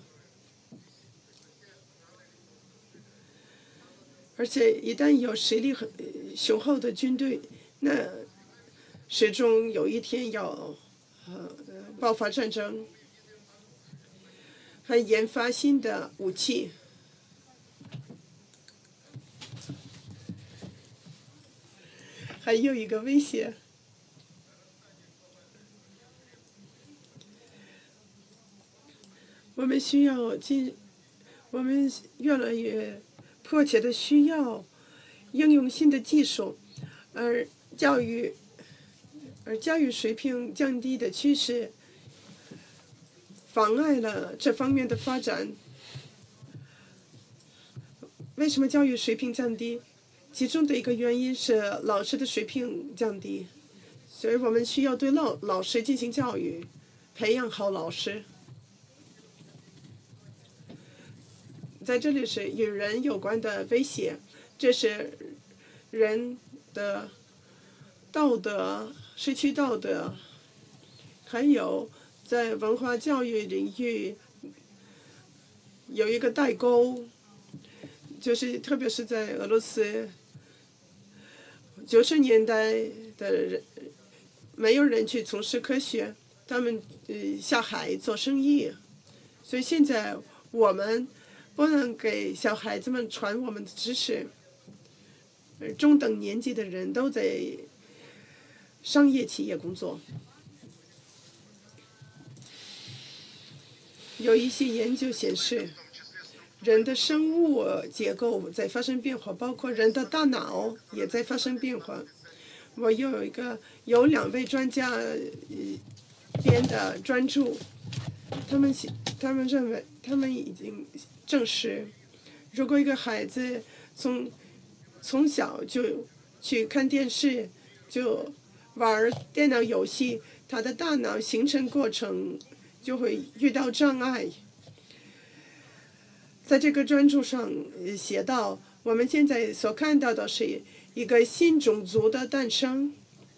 Speaker 1: 而且一旦有实力很雄厚的军队，那始终有一天要爆发战争，还研发新的武器。还有一个威胁，我们越来越迫切的需要应用新的技术，而教育水平降低的趋势妨碍了这方面的发展。为什么教育水平降低？其中的一个原因是老师的水平降低，所以我们需要对老师进行教育，培养好老师。在这里是与人有关的威胁，这是人的道德失去道德，还有在文化教育领域有一个代沟，就是特别是在俄罗斯90年代的人，没有人去从事科学，他们下海做生意，所以现在我们不能给小孩子们传我们的知识。中等年纪的人都在商业企业工作。有一些研究显示，人的生物结构在发生变化，包括人的大脑也在发生变化。我有2位专家编的专著，他们认为，他们已经证实，如果一个孩子从小就去看电视，就玩电脑游戏，他的大脑形成过程就会遇到障碍。在这个专著上写到，我们现在所看到的是一个新种族的诞生。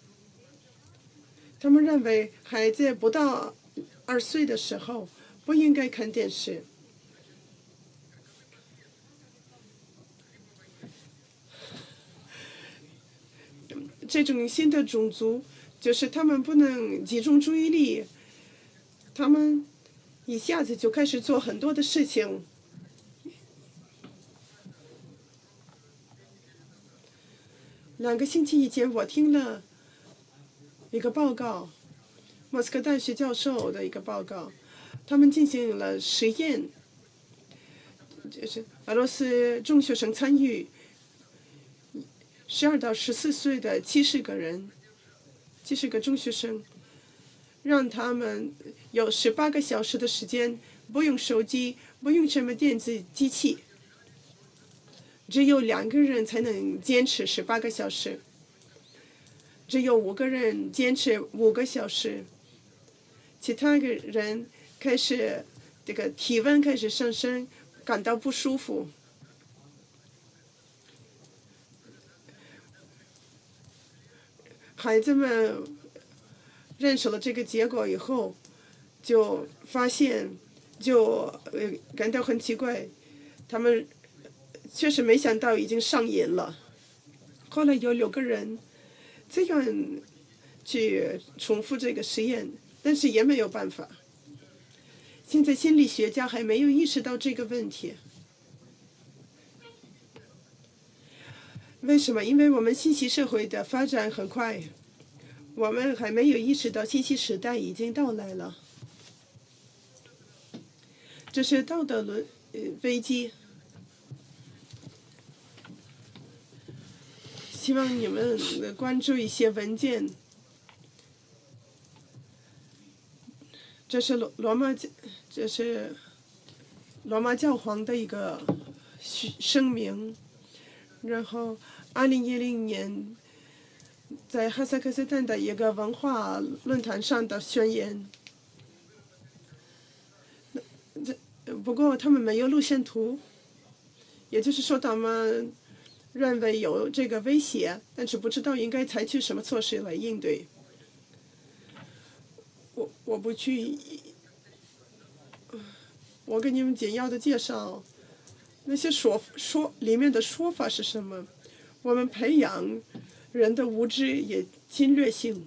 Speaker 1: 他们认为孩子不到2岁的时候不应该看电视。这种新的种族就是他们不能集中注意力，他们一下子就开始做很多的事情。2个星期以前，我听了一个报告，莫斯科大学教授的一个报告，他们进行了实验，就是俄罗斯中学生参与，12到14岁的70个中学生，让他们有18个小时的时间，不用手机，不用什么电子机器。只有2个人才能坚持18个小时，只有5个人坚持5个小时，其他个人开始这个体温开始上升，感到不舒服。孩子们认识了这个结果以后，就发现就感到很奇怪，他们确实没想到已经上瘾了。后来有6个人自愿去重复这个实验，但是也没有办法。现在心理学家还没有意识到这个问题。为什么？因为我们信息社会的发展很快，我们还没有意识到信息时代已经到来了。这是道德危机。希望你们关注一些文件。这是罗马教皇的一个声明。然后2010年在哈萨克斯坦的一个文化论坛上的宣言。不过他们没有路线图，也就是说他们认为有这个威胁，但是不知道应该采取什么措施来应对。我不去，我给你们简要的介绍那些里面的说法是什么。我们培养人的无知也侵略性。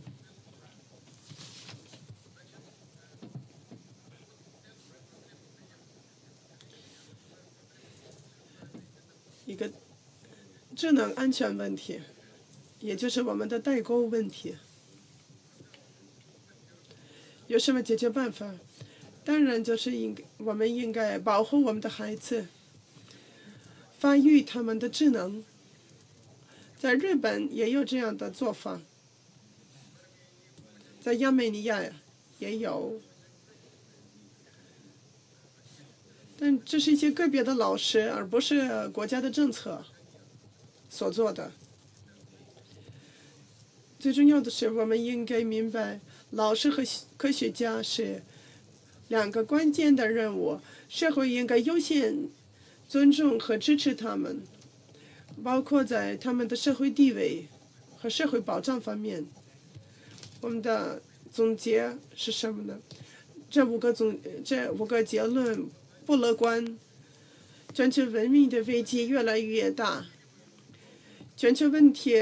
Speaker 1: 一个智能安全问题，也就是我们的代沟问题。有什么解决办法？当然就是我们应该保护我们的孩子，发育他们的智能。在日本也有这样的做法，在亚美尼亚也有，但这是一些个别的老师，而不是国家的政策所做的。最重要的是，我们应该明白，老师和科学家是2个关键的任务，社会应该优先尊重和支持他们，包括在他们的社会地位和社会保障方面。我们的总结是什么呢？这五个结论不乐观。全球文明的危机越来越大，全球问题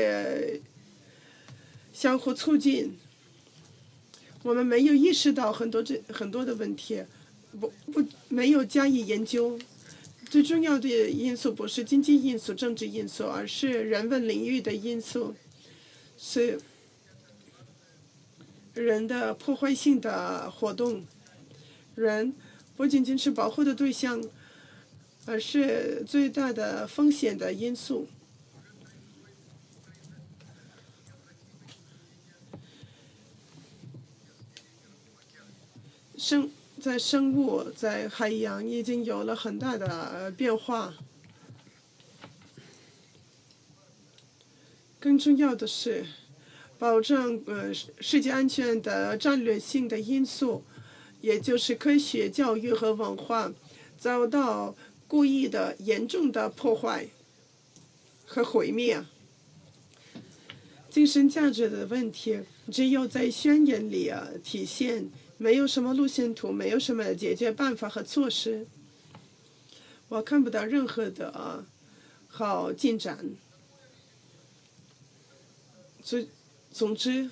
Speaker 1: 相互促进。我们没有意识到很多的问题，没有加以研究。最重要的因素不是经济因素、政治因素，而是人文领域的因素，是人的破坏性的活动。人不仅仅是保护的对象，而是最大的风险的因素。在生物、在海洋已经有了很大的变化。更重要的是，保证世界安全的战略性的因素，也就是科学、教育和文化，遭到故意的严重的破坏和毁灭。精神价值的问题只有在宣言里体现，没有什么路线图，没有什么解决办法和措施。我看不到任何的好进展。总之，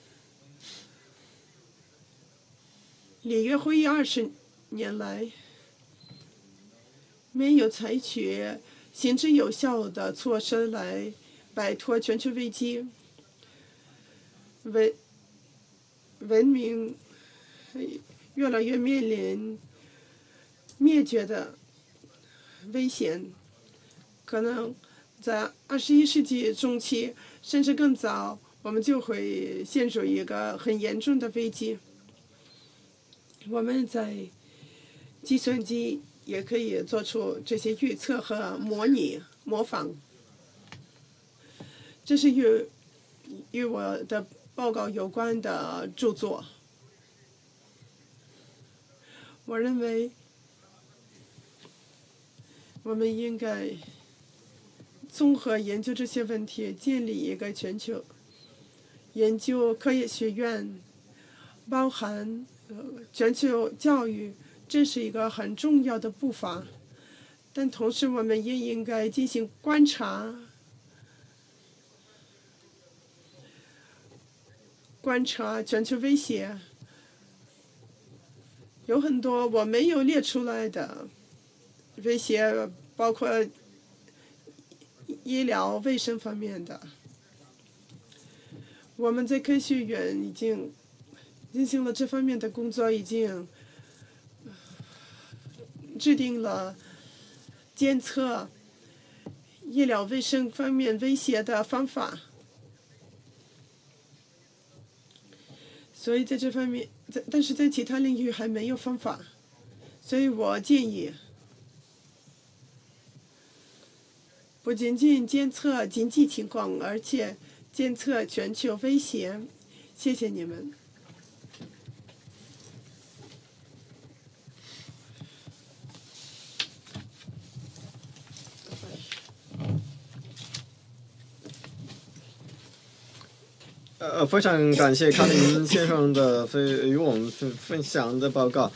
Speaker 1: 里约会议20年来没有采取行之有效的措施来摆脱全球危机。文明越来越面临灭绝的危险，可能在21世纪中期甚至更早，我们就会陷入一个很严重的危机。我们在计算机也可以做出这些预测和模仿。这是与我的报告有关的著作。我认为我们应该综合研究这些问题，建立一个全球研究科学学院，包含全球教育、 这是一个很重要的步伐。但同时，我们也应该进行观察，全球威胁。有很多我没有列出来的威胁，包括医疗卫生方面的。我们在科学院已经进行了这方面的工作，已经制定了监测医疗卫生方面威胁的方法。所以在这方面，但是在其他领域还没有方法，所以我建议不仅仅监测经济情况，而且监测全球威胁。谢谢你们。
Speaker 2: 非常感谢康林先生的与我们分享的报告。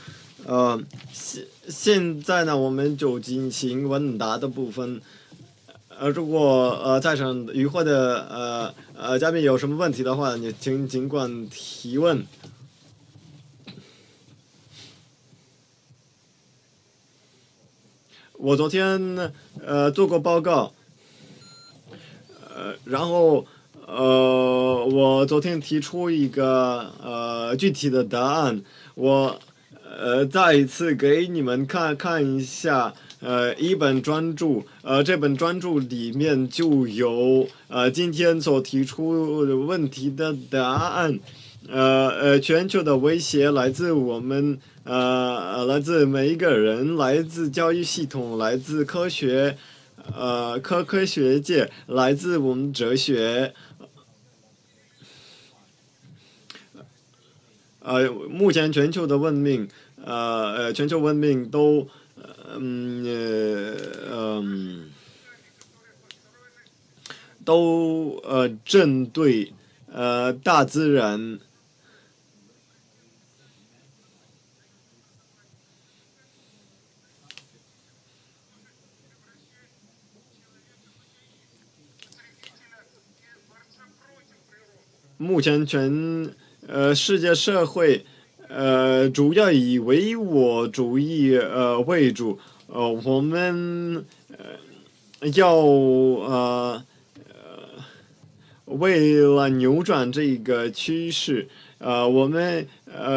Speaker 2: 现在呢，我们就进行问答的部分。如果在场与会的嘉宾有什么问题的话，你请尽管提问。我昨天做过报告，然后。我昨天提出一个具体的答案，我再一次给你们看一下一本专著，这本专著里面就有今天所提出的问题的答案。全球的威胁来自我们来自每一个人，来自教育系统，来自科学科学界，来自我们哲学。目前全球的文明，全球文明都，都针对大自然。目前世界社会主要以唯我主义为主。我们要为了扭转这个趋势，我们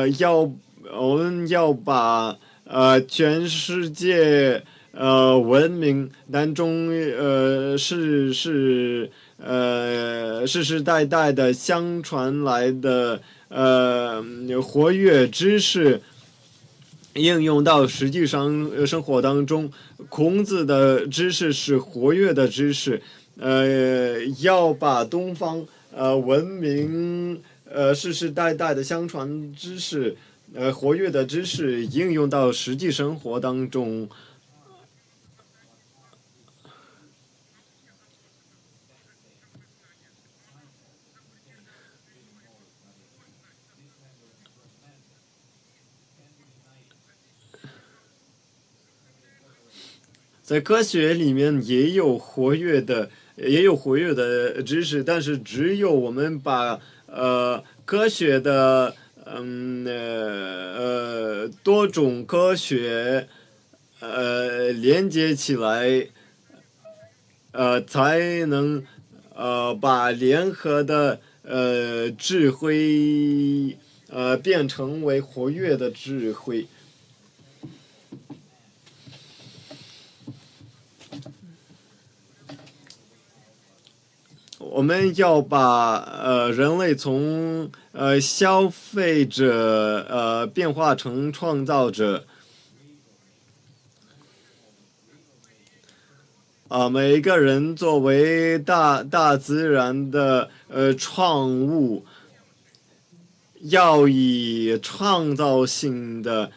Speaker 2: 要把全世界文明当中世世代代的相传来的活跃知识应用到实际上生活当中。孔子的知识是活跃的知识，要把东方文明世世代代的相传知识活跃的知识应用到实际生活当中。在科学里面也有活跃的知识，但是只有我们把科学的多种科学连接起来，才能把联合的智慧变成为活跃的智慧。我们要把人类从消费者变化成创造者。每一个人作为大自然的创物，要以创造性的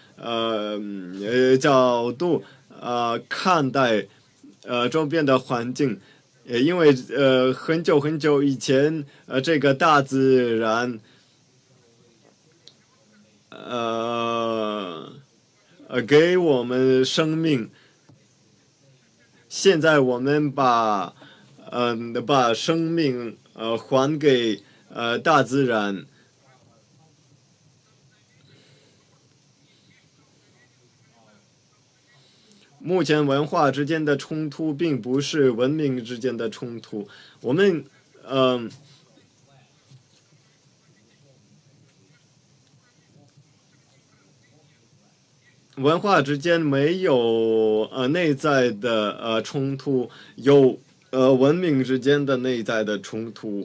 Speaker 2: 角度看待周边的环境。因为很久以前，这个大自然给我们生命。现在我们把生命还给大自然。目前文化之间的冲突并不是文明之间的冲突，我们文化之间没有内在的冲突，有文明之间的内在的冲突。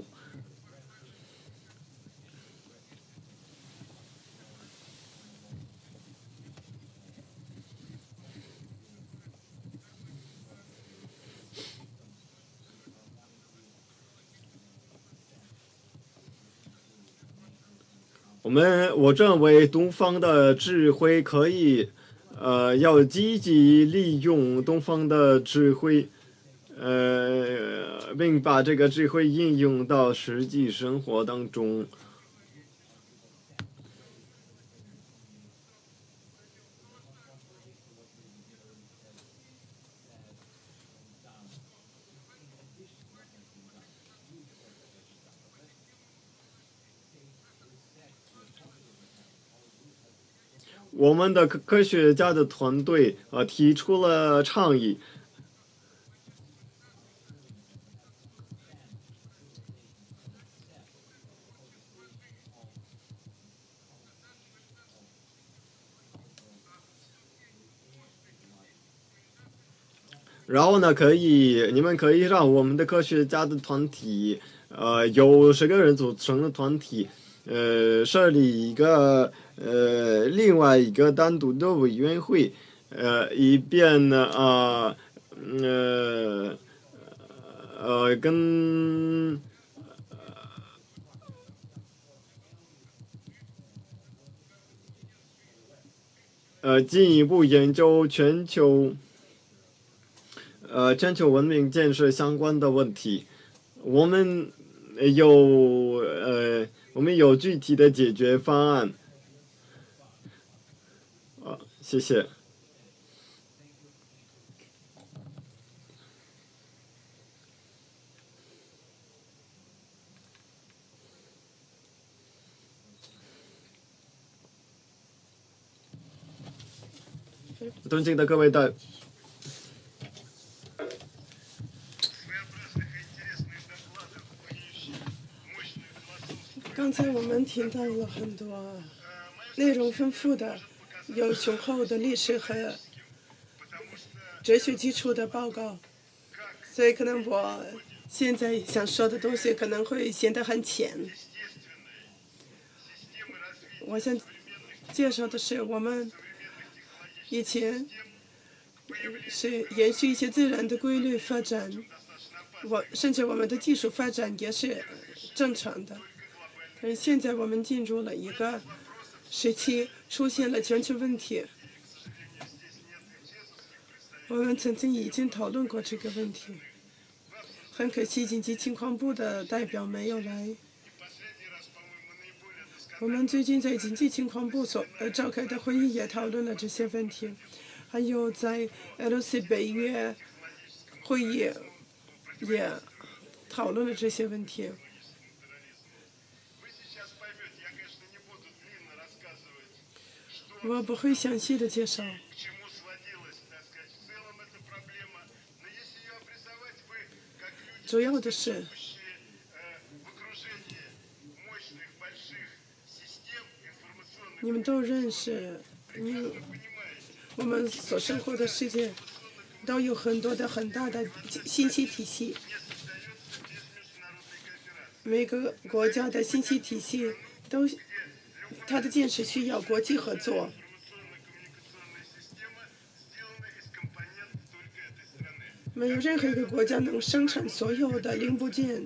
Speaker 2: 我认为东方的智慧可以，要积极利用东方的智慧，并把这个智慧应用到实际生活当中。我们的科学家的团队提出了倡议，然后呢，你们可以让我们的科学家的团体，由10个人组成的团体，设立一个另外一个单独的委员会，以便呢跟进一步研究全球文明建设相关的问题。我们有具体的解决方案。谢谢。尊敬的各位
Speaker 1: 刚才我们听到了很多内容丰富的、有雄厚的历史和哲学基础的报告，所以可能我现在想说的东西可能会显得很浅。我想介绍的是我们以前是延续一些自然的规律发展，甚至我们的技术发展也是正常的。但是现在我们进入了一个时期，出现了全球问题。我们曾经已经讨论过这个问题，很可惜紧急情况部的代表没有来。我们最近在紧急情况部召开的会议也讨论了这些问题，还有在 LC 北约会议也讨论了这些问题。我不会详细的介绍。主要的是，你们都认识，我们所生活的世界都有很大的信息体系，每个国家的信息体系它的建设需要国际合作。没有任何一个国家能生产所有的零部件，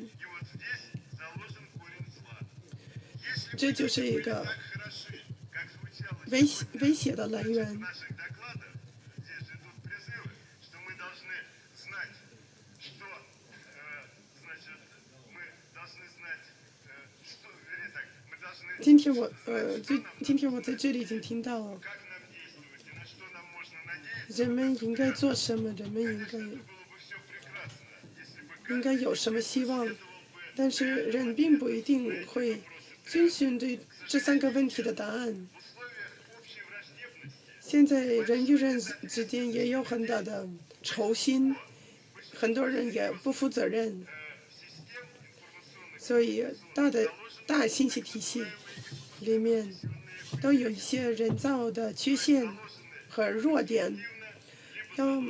Speaker 1: 这就是一个威胁的来源。今天我在这里已经听到人们应该做什么？人们应该有什么希望？但是人并不一定会遵循对这3个问题的答案。现在人与人之间也有很大的仇心，很多人也不负责任，所以大信息体系里面都有一些人造的缺陷和弱点，要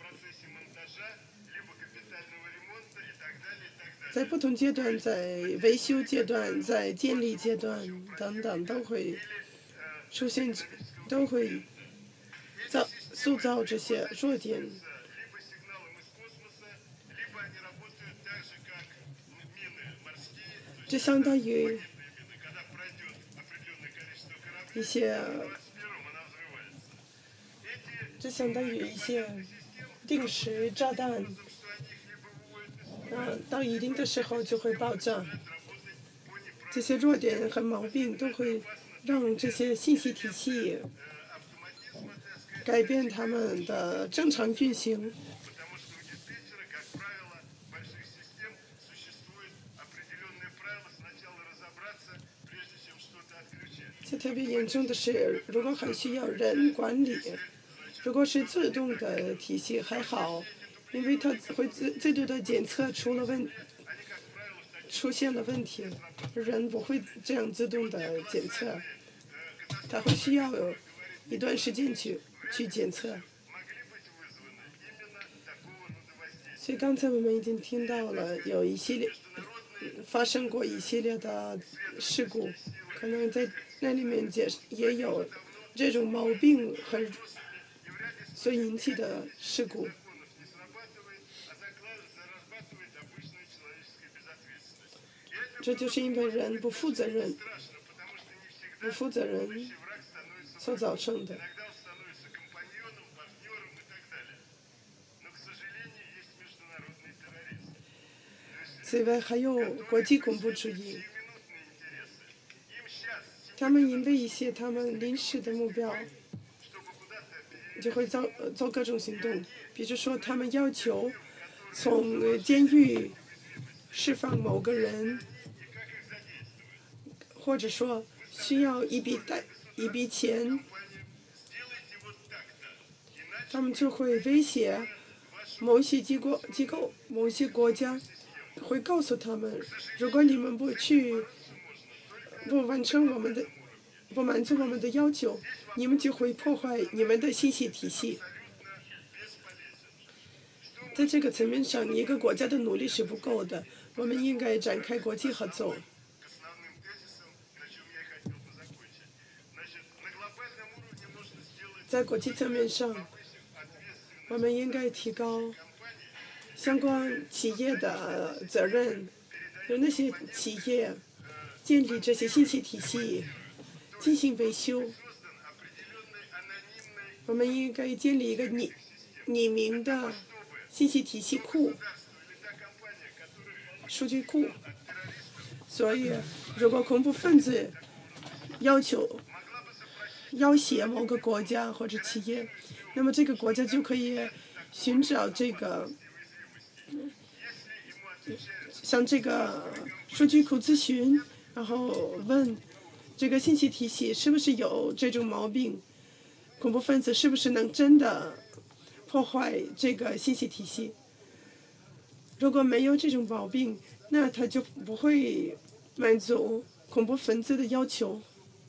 Speaker 1: 在不同阶段，在维修阶段、在建立阶段等等，都会出现，都会塑造这些弱点。这相当于一些定时炸弹，到一定的时候就会爆炸。这些弱点和毛病都会让这些信息体系改变它们的正常运行。这特别严重的是，如果还需要人管理，如果是自动的体系还好，因为它会自动的检测出现了问题，人不会这样自动的检测，它会需要有一段时间去检测。所以刚才我们已经听到了有一系列发生过一系列的事故，可能在那里面也有这种毛病和所引起的事故。这就是因为人不负责任所造成的。此外，还有国际恐怖主义，他们因为一些他们临时的目标，就会做各种行动，比如说他们要求从监狱释放某个人，或者说需要一笔钱，他们就会威胁某些机构、某些国家，会告诉他们，如果你们不满足我们的要求，你们就会破坏你们的信息体系。在这个层面上，一个国家的努力是不够的，我们应该展开国际合作。在国际层面上，我们应该提高相关企业的责任，有那些企业建立这些信息体系，进行维修。我们应该建立一个匿名的信息体系库、数据库。所以，如果恐怖分子要挟某个国家或者企业，那么这个国家就可以寻找向这个数据库咨询，然后问这个信息体系是不是有这种毛病，恐怖分子是不是能真的破坏这个信息体系。如果没有这种毛病，那他就不会满足恐怖分子的要求。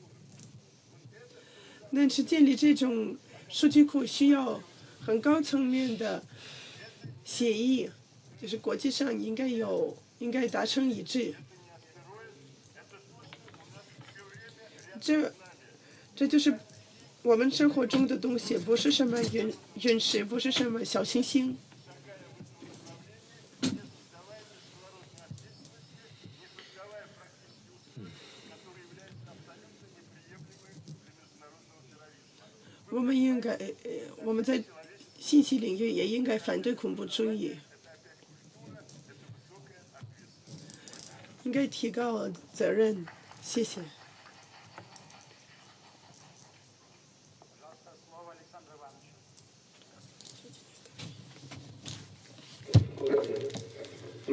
Speaker 1: 但是建立这种数据库需要很高层面的协议，就是国际上应该达成一致。这就是我们生活中的东西，不是什么陨石，不是什么小行星。我们在信息领域也应该反对恐怖主义，应该提高责任。谢谢。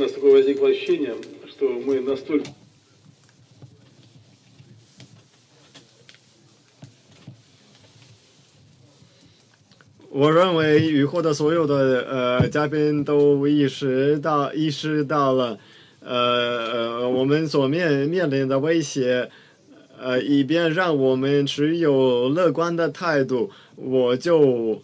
Speaker 3: раз такое возникло ощущение, что мы настолько...
Speaker 2: 我认为与会的所有的嘉宾都意识到了我们所面临的威胁，以便让我们持有乐观的态度，我就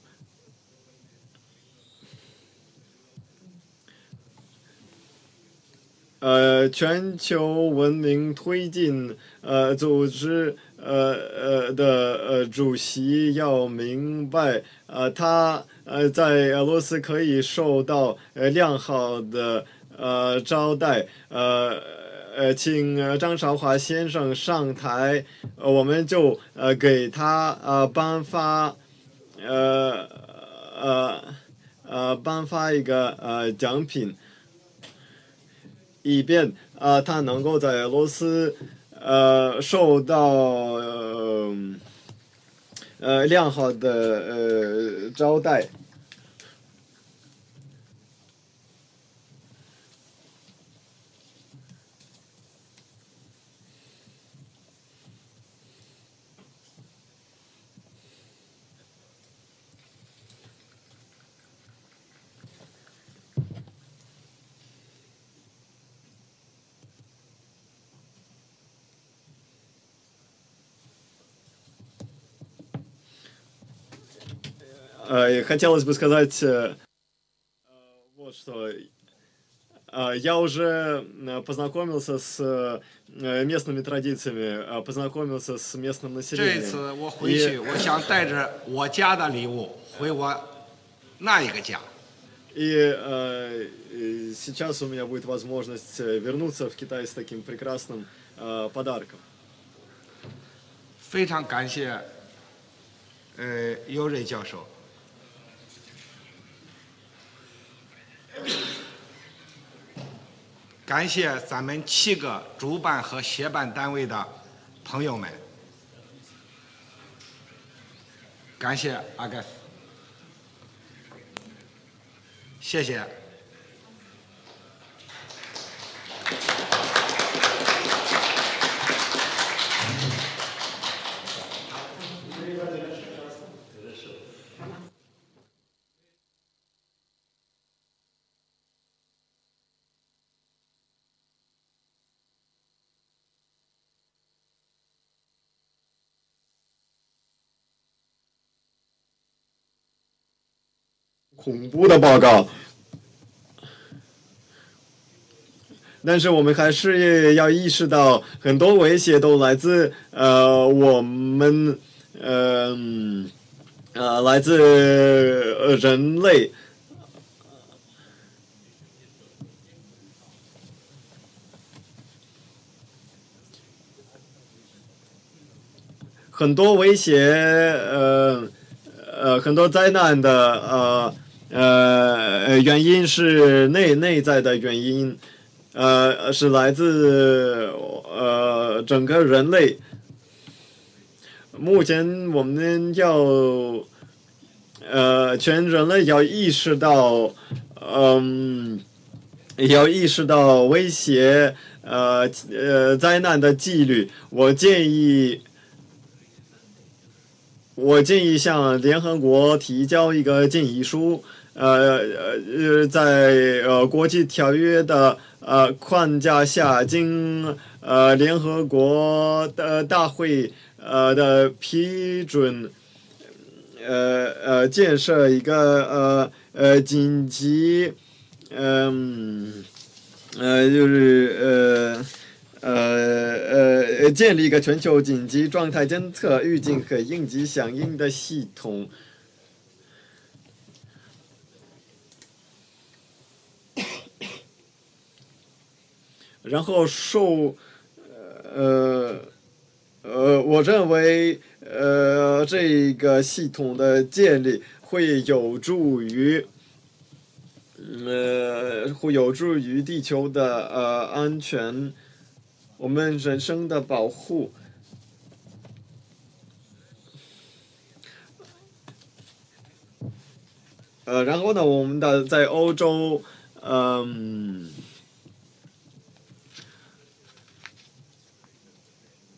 Speaker 2: 全球文明推进组织的主席要明白，他在俄罗斯可以受到良好的招待，请张少华先生上台，我们就给他颁发一个奖品，以便他能够在俄罗斯受到良好的招待。Хотелось бы сказать вот что. Я уже познакомился с местными традициями, познакомился с местным
Speaker 4: 这
Speaker 2: населением.
Speaker 4: 次我回去，我想带着我家的礼物回我那一个家。
Speaker 2: И сейчас у меня будет возможность вернуться в Китай с таким прекрасным подарком.
Speaker 4: 非常感谢尤瑞教授。感谢咱们7个主办和协办单位的朋友们，感谢阿盖斯，谢谢。
Speaker 2: 恐怖的报告，但是我们还是要意识到，很多威胁都来自我们来自人类。很多威胁，很多灾难的原因是内在的原因，是来自整个人类。目前我们要全人类要意识到，要意识到威胁灾难的纪律。我建议向联合国提交一个建议书，在国际条约的框架下，经联合国的大会的批准，建设一个紧急，就是建立一个全球紧急状态监测、预警和应急响应的系统。然后我认为这个系统的建立会有助于地球的安全，我们人身的保护。然后呢，我们在欧洲，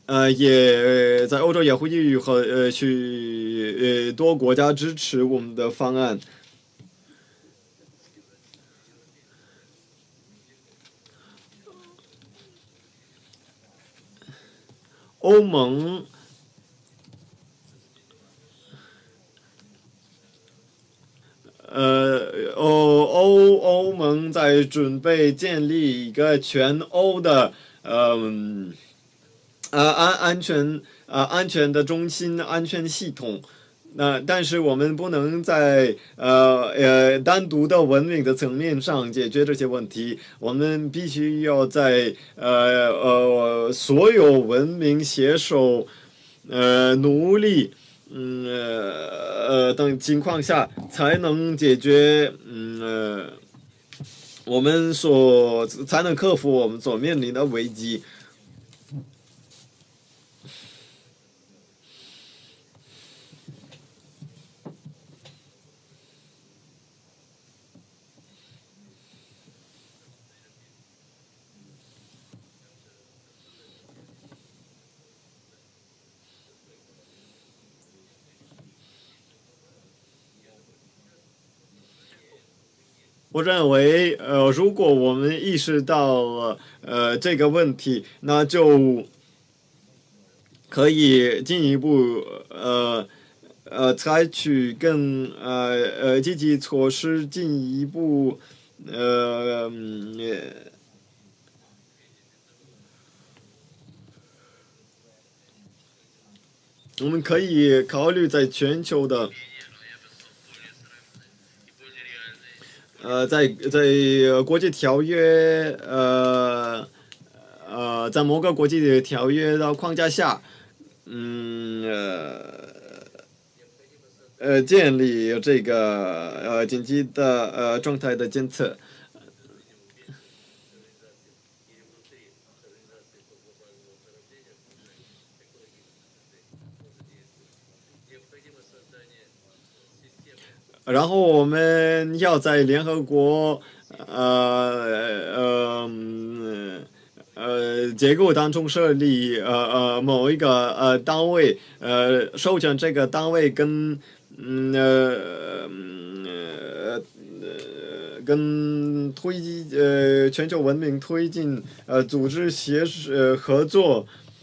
Speaker 2: 也在欧洲也呼吁和许多国家支持我们的方案。欧盟欧盟在准备建立一个全欧的安全的中心安全系统。但是我们不能在单独的文明的层面上解决这些问题，我们必须要在所有文明携手努力等情况下才能解决才能克服我们所面临的危机。我认为，如果我们意识到了这个问题，那就可以进一步采取更积极措施，进一步我们可以考虑在全球的。在国际条约在某个国际条约的框架下，建立这个紧急的状态的监测。然后我们要在联合国结构当中设立某一个单位，授权这个单位跟全球文明推进组织合作，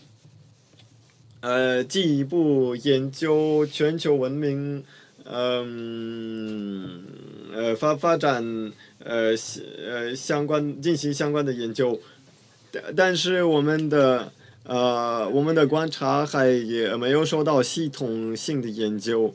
Speaker 2: 进一步研究全球文明。发展进行相关的研究，但是我们的观察也没有受到系统性的研究。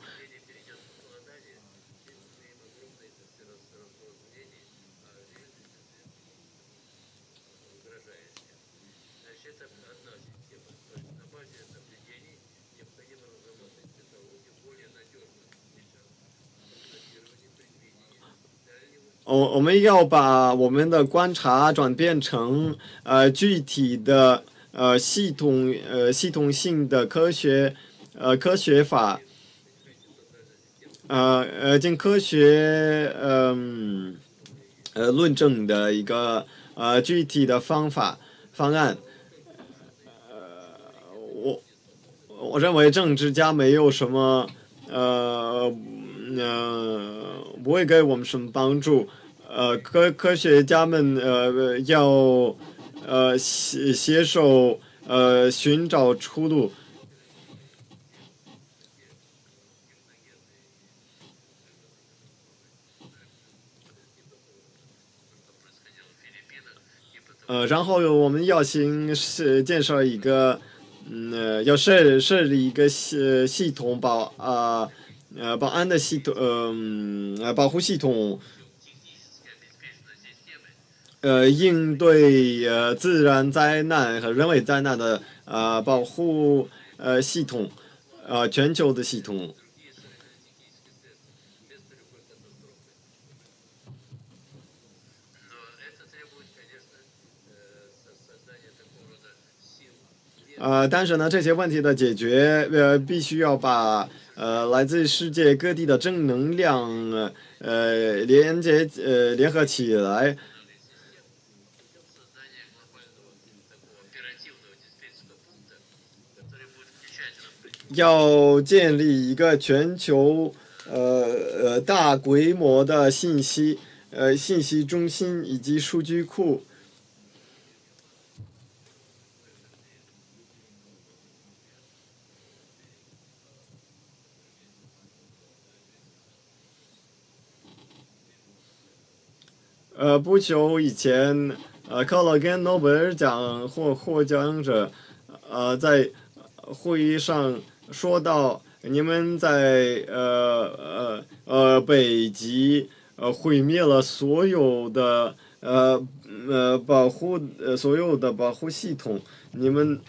Speaker 2: 我们要把我们的观察转变成具体的系统性的科学法，经科学论证的一个具体的方案。我认为政治家没有什么不会给我们什么帮助。科学家们要携手寻找出路。然后我们要建设一个要设立一个系统保安的系统保护系统。应对自然灾难和人为灾难的保护系统，全球的系统。但是呢，这些问题的解决必须要把来自世界各地的正能量联合起来。 要建立一个全球大规模的信息中心以及数据库。不久以前，克劳根诺贝尔奖获奖者，在会议上说到，你们在北极毁灭了所有的所有的保护系统，你们。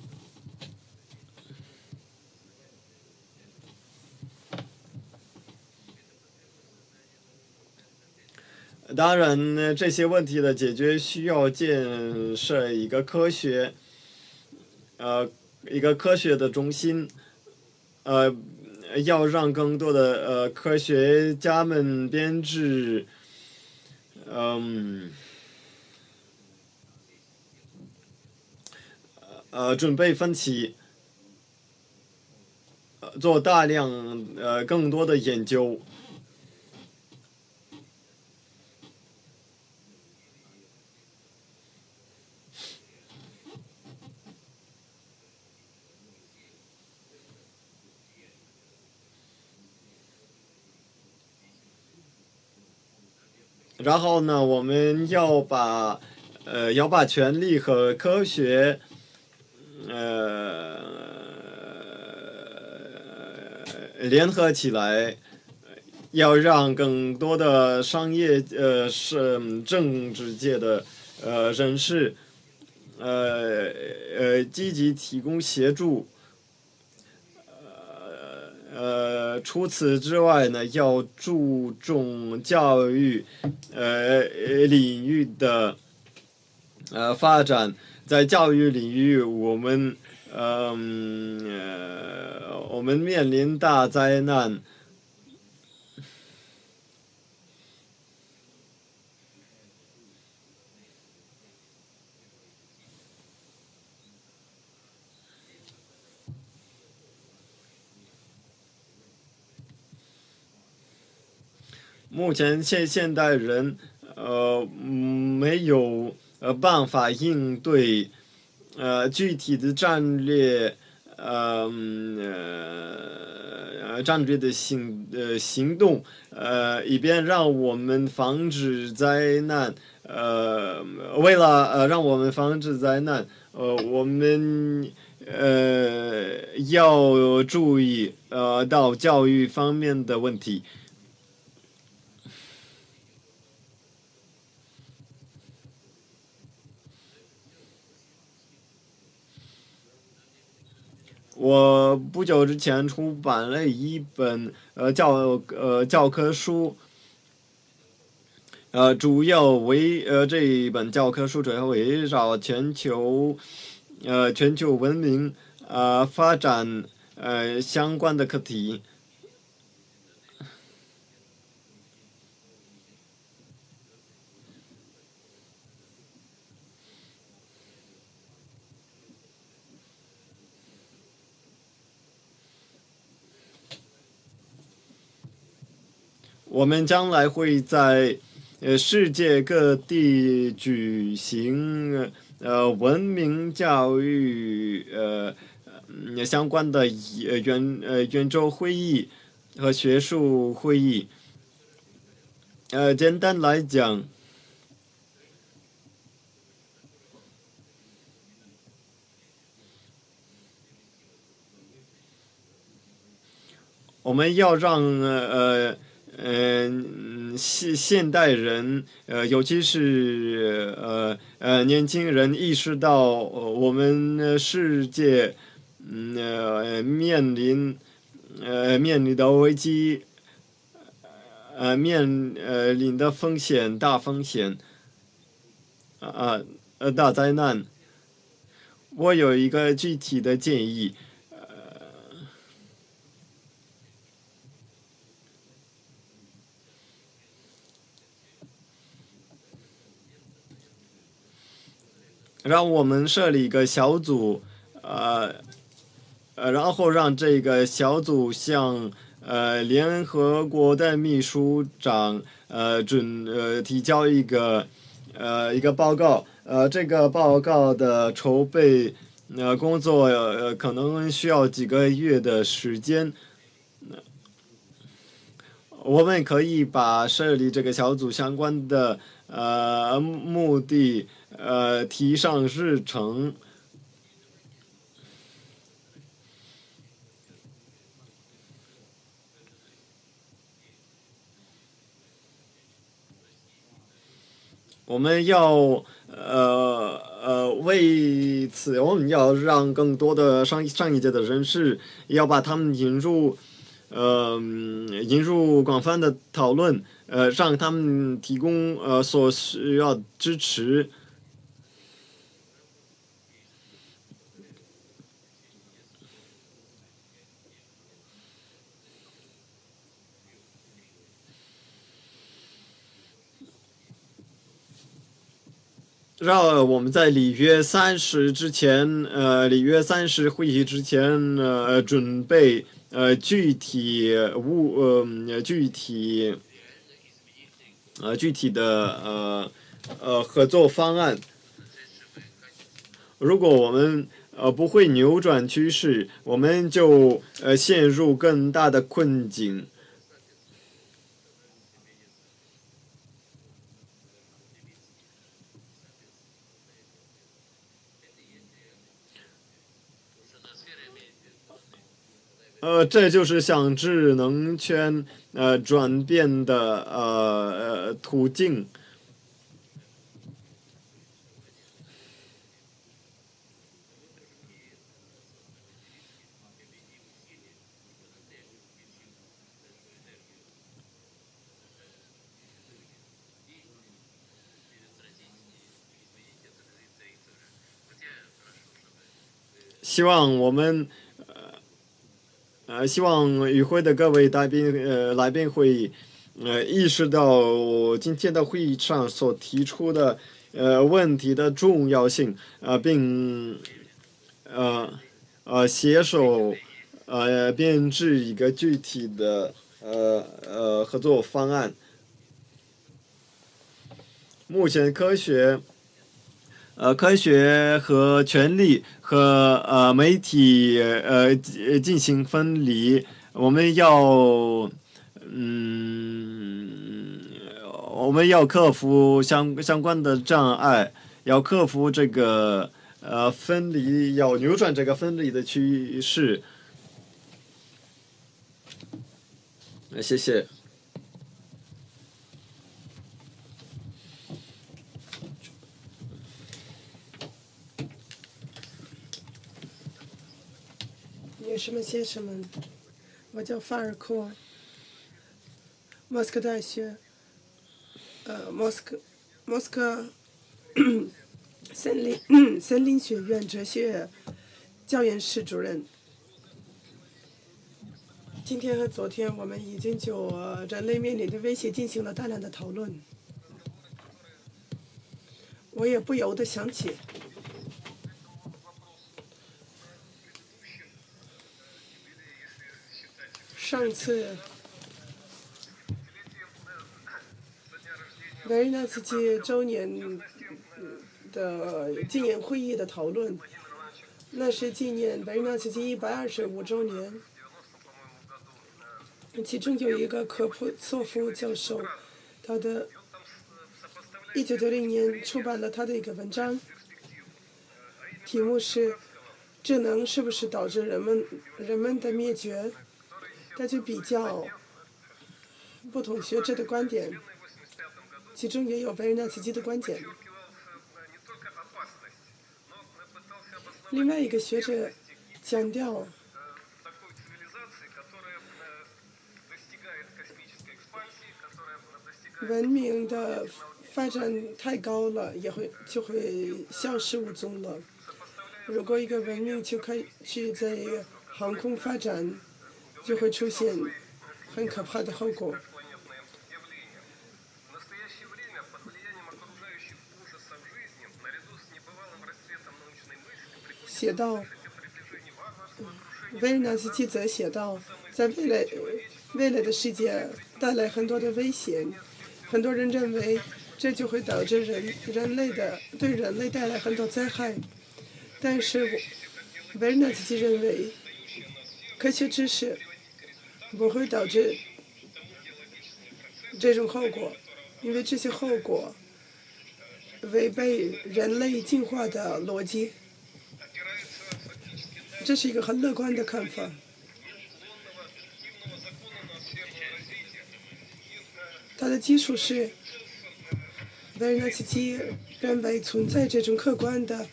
Speaker 2: 当然，这些问题的解决需要建设一个科学的中心，要让更多的科学家们编制，准备分析，做大量更多的研究。然后呢，我们要把权力和科学，联合起来，要让更多的商业政治界的人士，积极提供协助。除此之外呢，要注重教育领域的发展。在教育领域，我们面临大灾难。目前现代人没有办法应对具体的战略的行动，以便让我们防止灾难。为了让我们防止灾难，我们要注意到教育方面的问题。我不久之前出版了一本教科书，这一本教科书主要围绕全球文明发展相关的课题。我们将来会在世界各地举行文明教育相关的圆桌会议和学术会议。简单来讲，我们要让现代人尤其是年轻人意识到我们世界面临的危机，面临的大风险大灾难。我有一个具体的建议。让我们设立一个小组， 然后让这个小组向联合国的秘书长提交一个报告。这个报告的筹备工作可能需要几个月的时间。我们可以把设立这个小组相关的目的提上日程。我们要为此，我们要让更多的上一届的人士，要把他们引入广泛的讨论，让他们提供所需要支持。让我们在里约30之前，里约30会议之前，准备具体的合作方案。如果我们不会扭转趋势，我们就陷入更大的困境。这就是向智能圈转变的途径。希望我们希望与会的各位来宾会意识到今天的会议上所提出的问题的重要性，并携手编制一个具体的合作方案。目前科学和权力和媒体进行分离。我们要克服相关的障碍，要克服这个分离，要扭转这个分离的趋势。谢谢。
Speaker 1: 女士们、先生们，我叫法尔库，莫斯科大学，莫斯科森林学院哲学教研室主任。今天和昨天，我们已经就人类面临的威胁进行了大量的讨论。我也不由得想起，上次维尔纳茨基周年的纪念会议的讨论，那是纪念维尔纳茨基125周年。其中有一个科普索夫教授，他的1990年出版了他的一个文章，题目是“智能是不是导致人们的灭绝”。他就比较不同学者的观点，其中也有维尔纳茨基的观点。另外一个学者强调，文明的发展太高了，就会消失无踪了。如果一个文明就开始在航空发展，就会出现很可怕的后果。写到， 维尔纳斯基则写道，在未来的世界带来很多的危险，很多人认为这就会导致对人类带来很多灾害，但是维尔纳斯基认为，科学知识不会导致这种后果，因为这些后果违背人类进化的逻辑。这是一个很乐观的看法。它的基础是维尔纳茨基认为存在这种客观的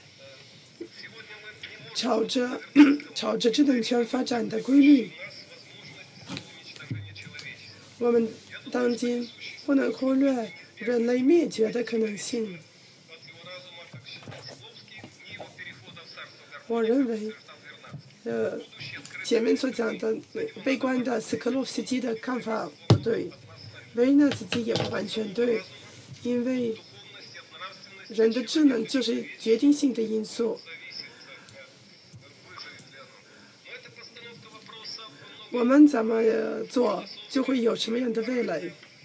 Speaker 1: 朝着智能权发展的规律。我们当今不能忽略人类灭绝的可能性。我认为，前面所讲的悲观的斯科洛夫斯基的看法不对，维尔纳茨基也不完全对，因为人的智能就是决定性的因素。我们怎么做，就会有什么样的未来。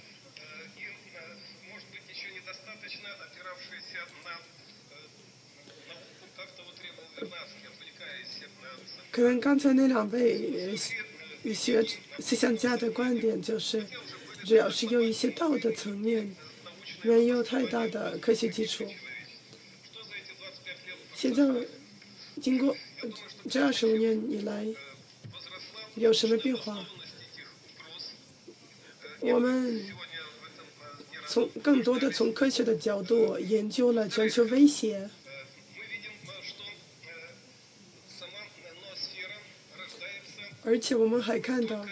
Speaker 1: 可能刚才那两位思想家的观点就是，只要是有一些道德层面，没有太大的科学基础。现在经过这25年以来，有什么变化？我们更多的从科学的角度研究了全球威胁。而且我们还看到，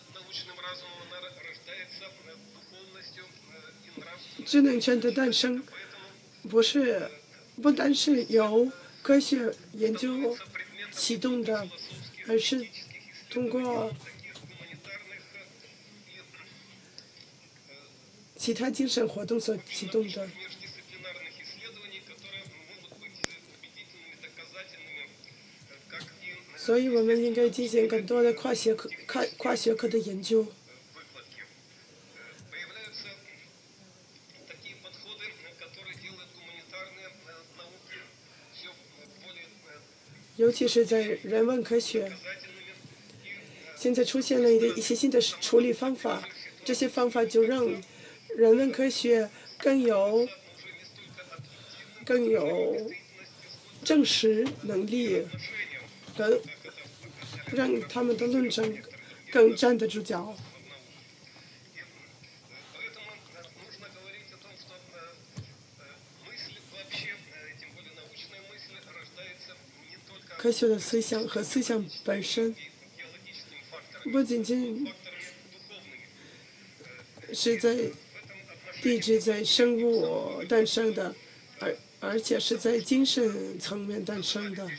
Speaker 1: 智能权的诞生不单是由科学研究启动的，而是通过其他精神活动所启动的。所以我们应该进行更多的跨学科的研究。尤其是在人文科学，现在出现了一些新的处理方法，这些方法就让人文科学更有证实能力，让他们的论证更站得住脚。科学的思想和思想本身，不仅仅是在地质、在生物诞生的，而且是在精神层面诞生的。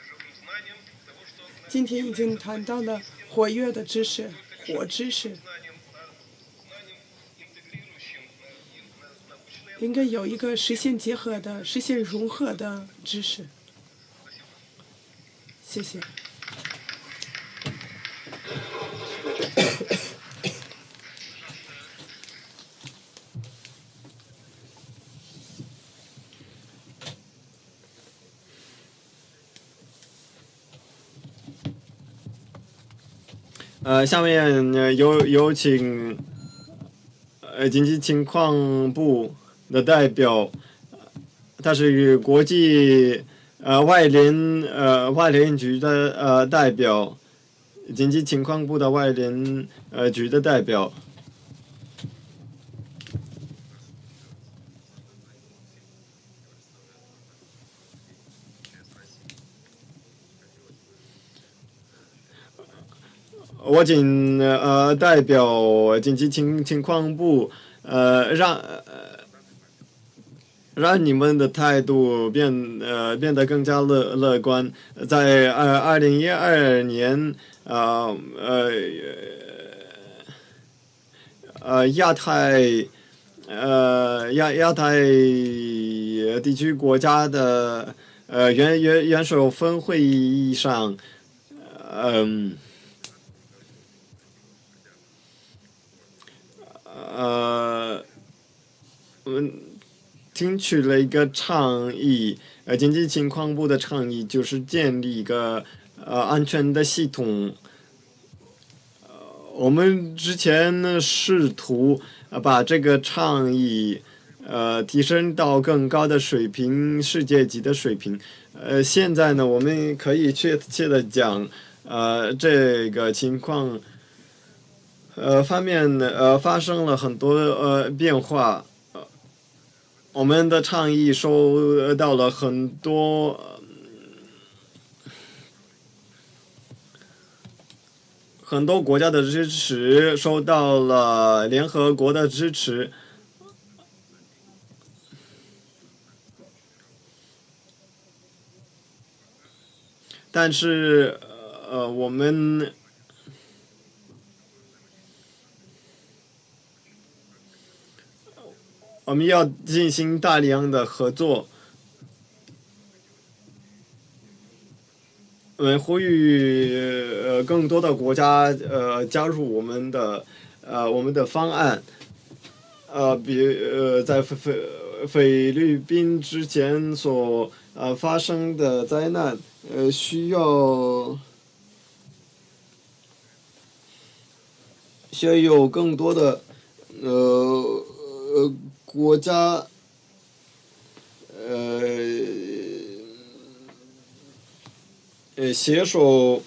Speaker 1: 今天已经谈到了活跃的知识，活知识，应该有一个实现结合的、实现融合的知识。谢谢。
Speaker 2: 下面有请经济情况部的代表，他是国际外联局的代表，经济情况部的外联局的代表。我仅代表经济情况部让你们的态度变得更加乐观。在2012年亚太地区国家的元首峰会议上。 我们听取了一个倡议，经济情况部的倡议就是建立一个安全的系统。我们之前呢试图把这个倡议提升到更高的水平，世界级的水平。现在呢，我们可以确切的讲，这个情况方面发生了很多变化。我们的倡议收到了很多国家的支持，收到了联合国的支持。但是我们要进行大量的合作。我们呼吁更多的国家加入我们的方案。在菲律宾之前所发生的灾难，需要有更多的国家携手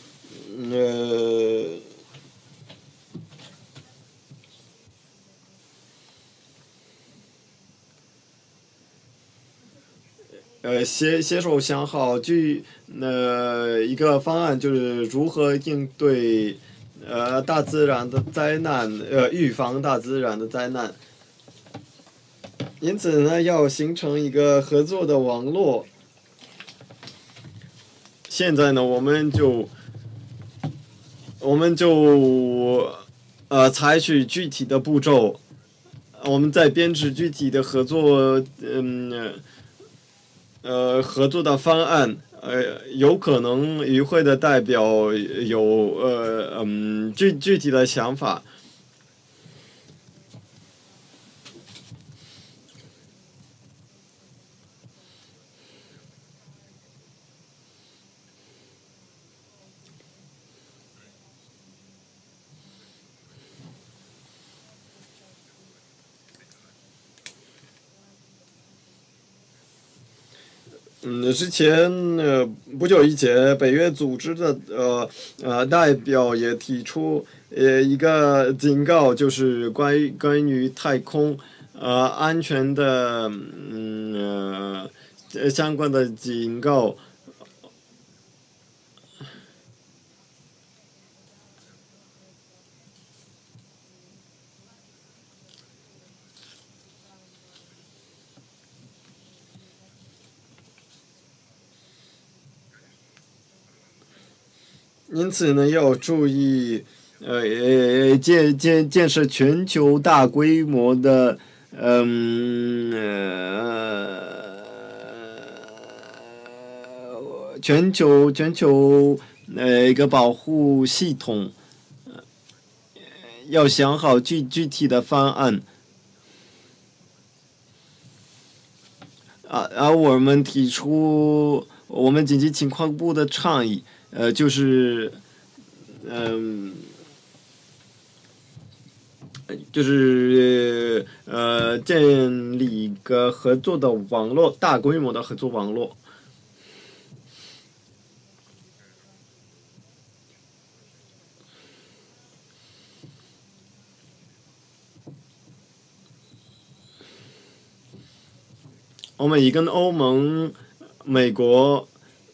Speaker 2: 携手想好一个方案，就是如何应对大自然的灾难，预防大自然的灾难。因此呢，要形成一个合作的网络。现在呢，我们就采取具体的步骤，我们在编制具体的合作的方案。有可能与会的代表有具体的想法。之前不久以前，北约组织的代表也提出一个警告，就是关于太空安全的相关的警告。因此呢，要注意，建设全球大规模的，全球一个保护系统，要想好具体的方案。而我们提出我们紧急情况部的倡议。就是建立一个合作的网络，大规模的合作网络。我们已跟欧盟、美国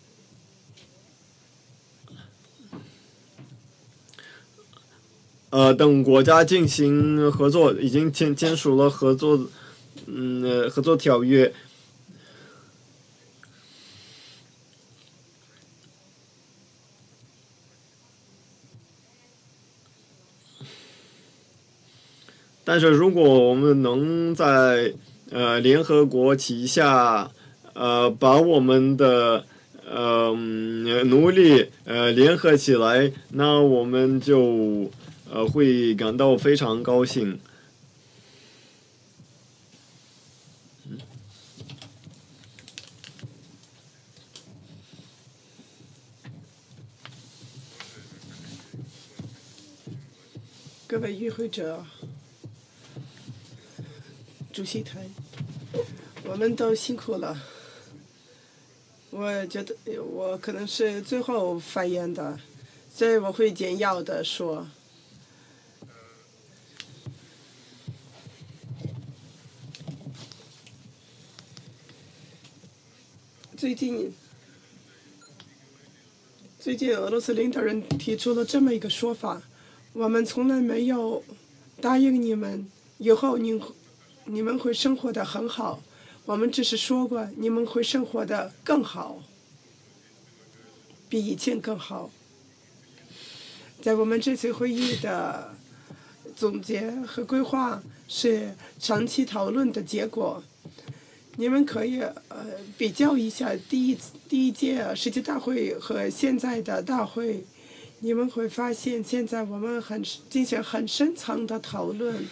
Speaker 2: 等国家进行合作，已经签署了合作条约。但是如果我们能在联合国旗下把我们的努力联合起来，那我们就会感到非常高兴。
Speaker 1: 各位与会者、主席台，我们都辛苦了。我觉得我可能是最后发言的，所以我会简要的说。最近俄罗斯领导人提出了这么一个说法：我们从来没有答应你们，以后你们会生活得很好。我们只是说过，你们会生活得更好，比以前更好。在我们这次会议的总结和规划是长期讨论的结果。你们可以比较一下第一届世界大会和现在的大会，你们会发现现在我们进行很深层的讨论。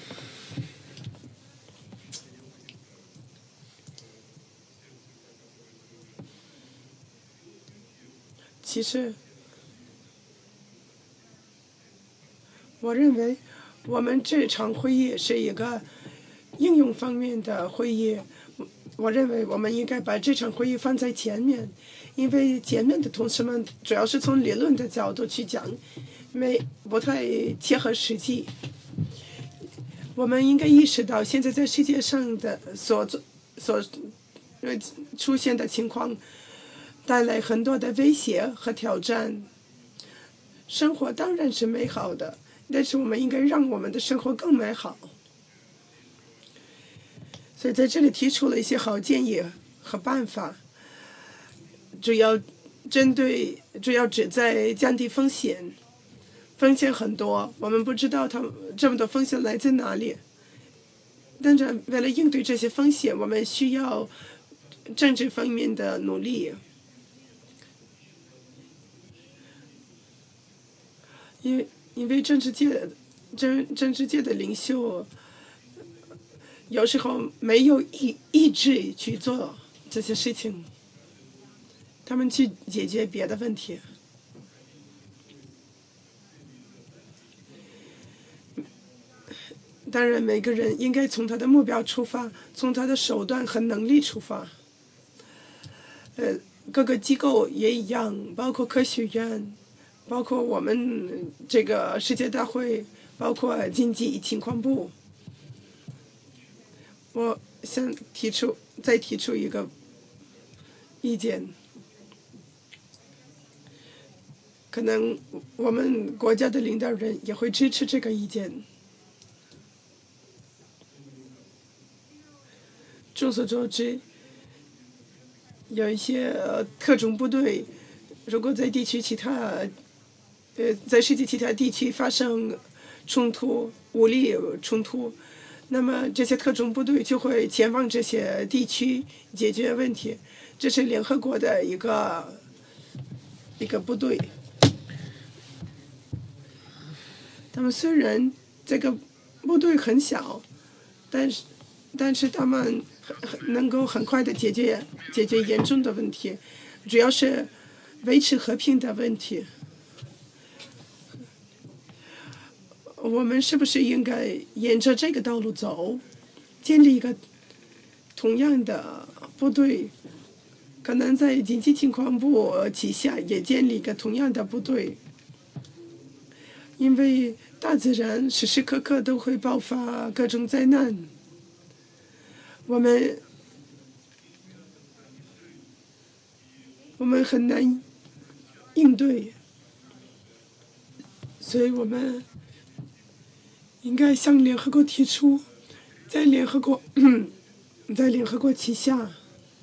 Speaker 1: 其实，我认为我们这场会议是一个应用方面的会议。我认为我们应该把这场会议放在前面，因为前面的同事们主要是从理论的角度去讲，不太切合实际。我们应该意识到，现在在世界上的出现的情况，带来很多的威胁和挑战。生活当然是美好的，但是我们应该让我们的生活更美好。所以在这里提出了一些好建议和办法，主要旨在降低风险。风险很多，我们不知道这么多风险来自哪里。但是为了应对这些风险，我们需要政治方面的努力。因为政治界的领袖有时候没有意志去做这些事情，他们去解决别的问题。当然，每个人应该从他的目标出发，从他的手段和能力出发。各个机构也一样，包括科学院，包括我们这个世界大会，包括经济情况部。我想再提出一个意见，可能我们国家的领导人也会支持这个意见。众所周知，有一些特种部队，如果在在世界其他地区发生武力冲突，那么这些特种部队就会前往这些地区解决问题。这是联合国的一个部队。他们虽然这个部队很小，但是他们能够很快的解决严重的问题，主要是维持和平的问题。我们是不是应该沿着这个道路走，建立一个同样的部队？可能在经济情况部旗下也建立一个同样的部队，因为大自然时时刻刻都会爆发各种灾难。我们很难应对，所以我们应该向联合国提出，在联合国旗下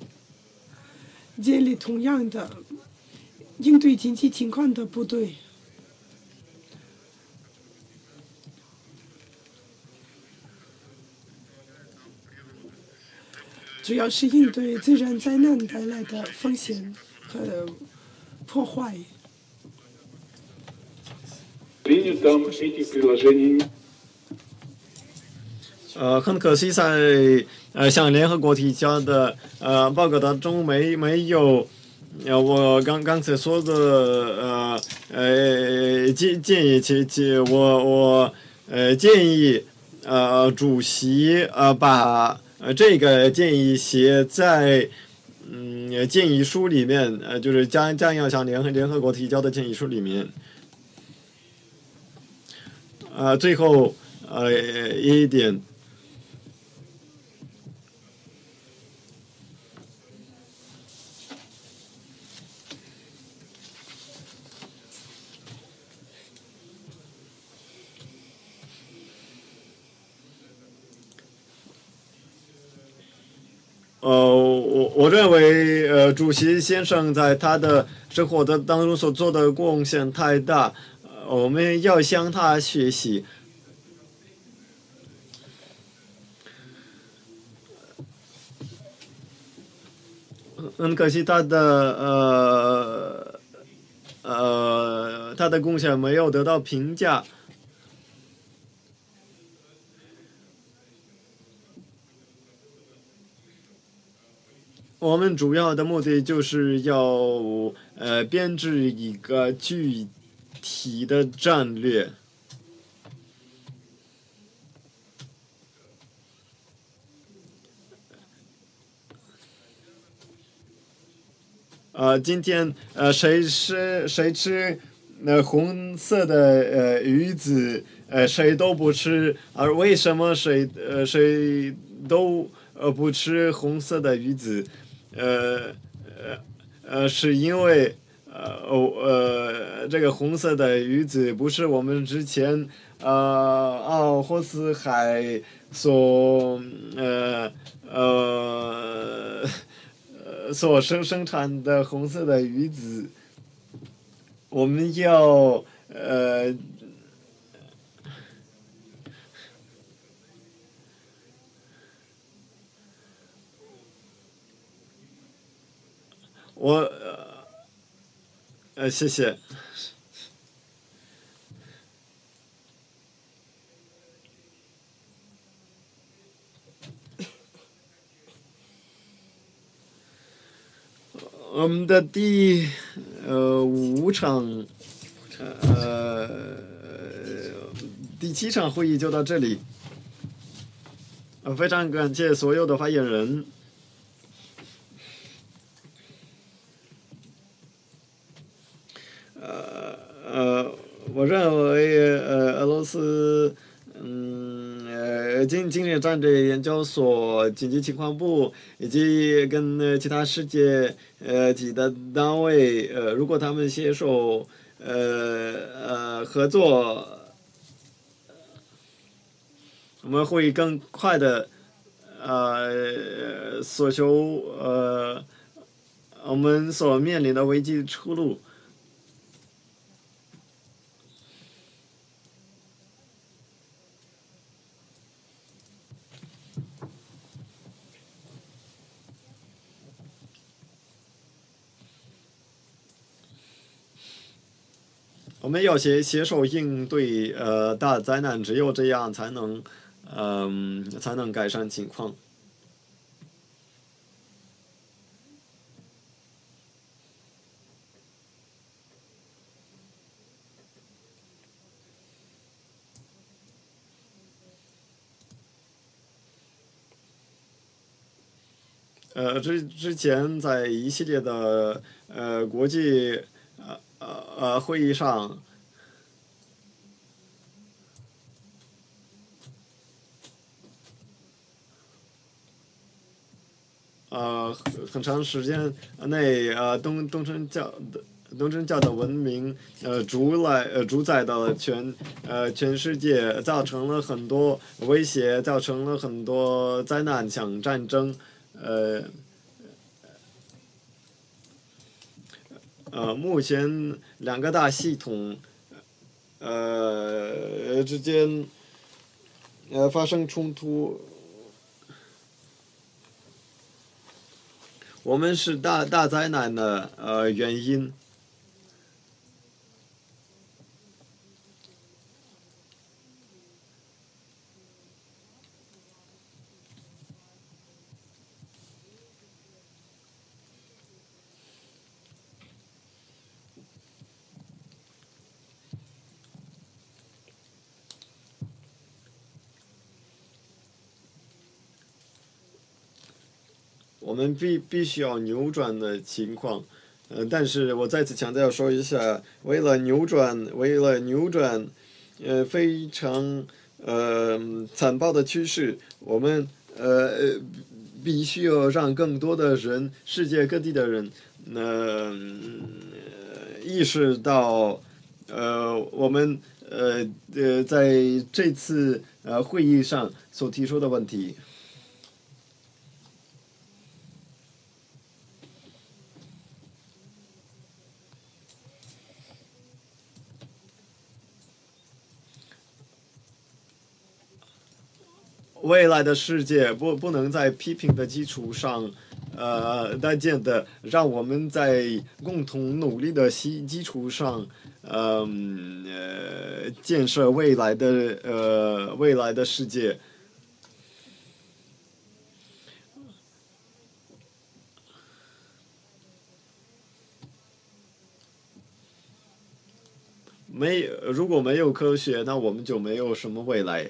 Speaker 1: 建立同样的应对紧急情况的部队。主要是应对自然灾难带来的风险和破坏。
Speaker 3: Там этих предложений
Speaker 2: 很可惜在向联合国提交的报告当中没有我刚才说的建议，我建议主席把这个建议写在建议书里面，就是将要向联合国提交的建议书里面。最后一点。我认为主席先生在他的生活当中所做的贡献太大，我们要向他学习。很可惜他的贡献没有得到评价。我们主要的目的就是要编制一个具体的战略。今天谁吃红色的鱼子，谁都不吃。而为什么谁都不吃红色的鱼子？是因为这个红色的鱼子不是我们之前奥霍斯海所生产的红色的鱼子。我们要谢谢。我们的第5场第7场会议就到这里。非常感谢所有的发言人。我认为俄罗斯经济战略研究所、紧急情况部以及跟其他世界级的单位，如果他们携手合作，我们会更快的索求我们所面临的危机出路。我们要携手应对大灾难，只有这样才能改善情况。之前在一系列的国际会议上，很长时间内东正教的文明主宰了全世界，造成了很多威胁，造成了很多灾难，像战争。目前2个大系统之间发生冲突，我们是大灾难的原因。 我们必须要扭转的情况。但是我再次强调说一下，为了扭转非常残暴的趋势，我们必须要让更多的人，世界各地的人，意识到，我们在这次会议上所提出的问题。未来的世界不能在批评的基础上，渐渐的让我们在共同努力的基础上，建设未来的世界。如果没有科学，那我们就没有什么未来。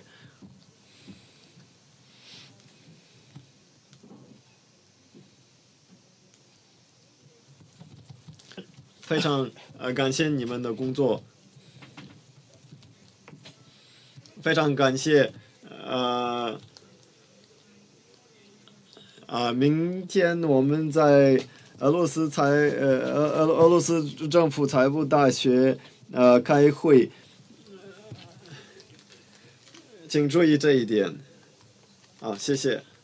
Speaker 2: 非常感谢你们的工作，非常感谢明天我们在俄罗斯政府财务大学开会，请注意这一点。谢谢。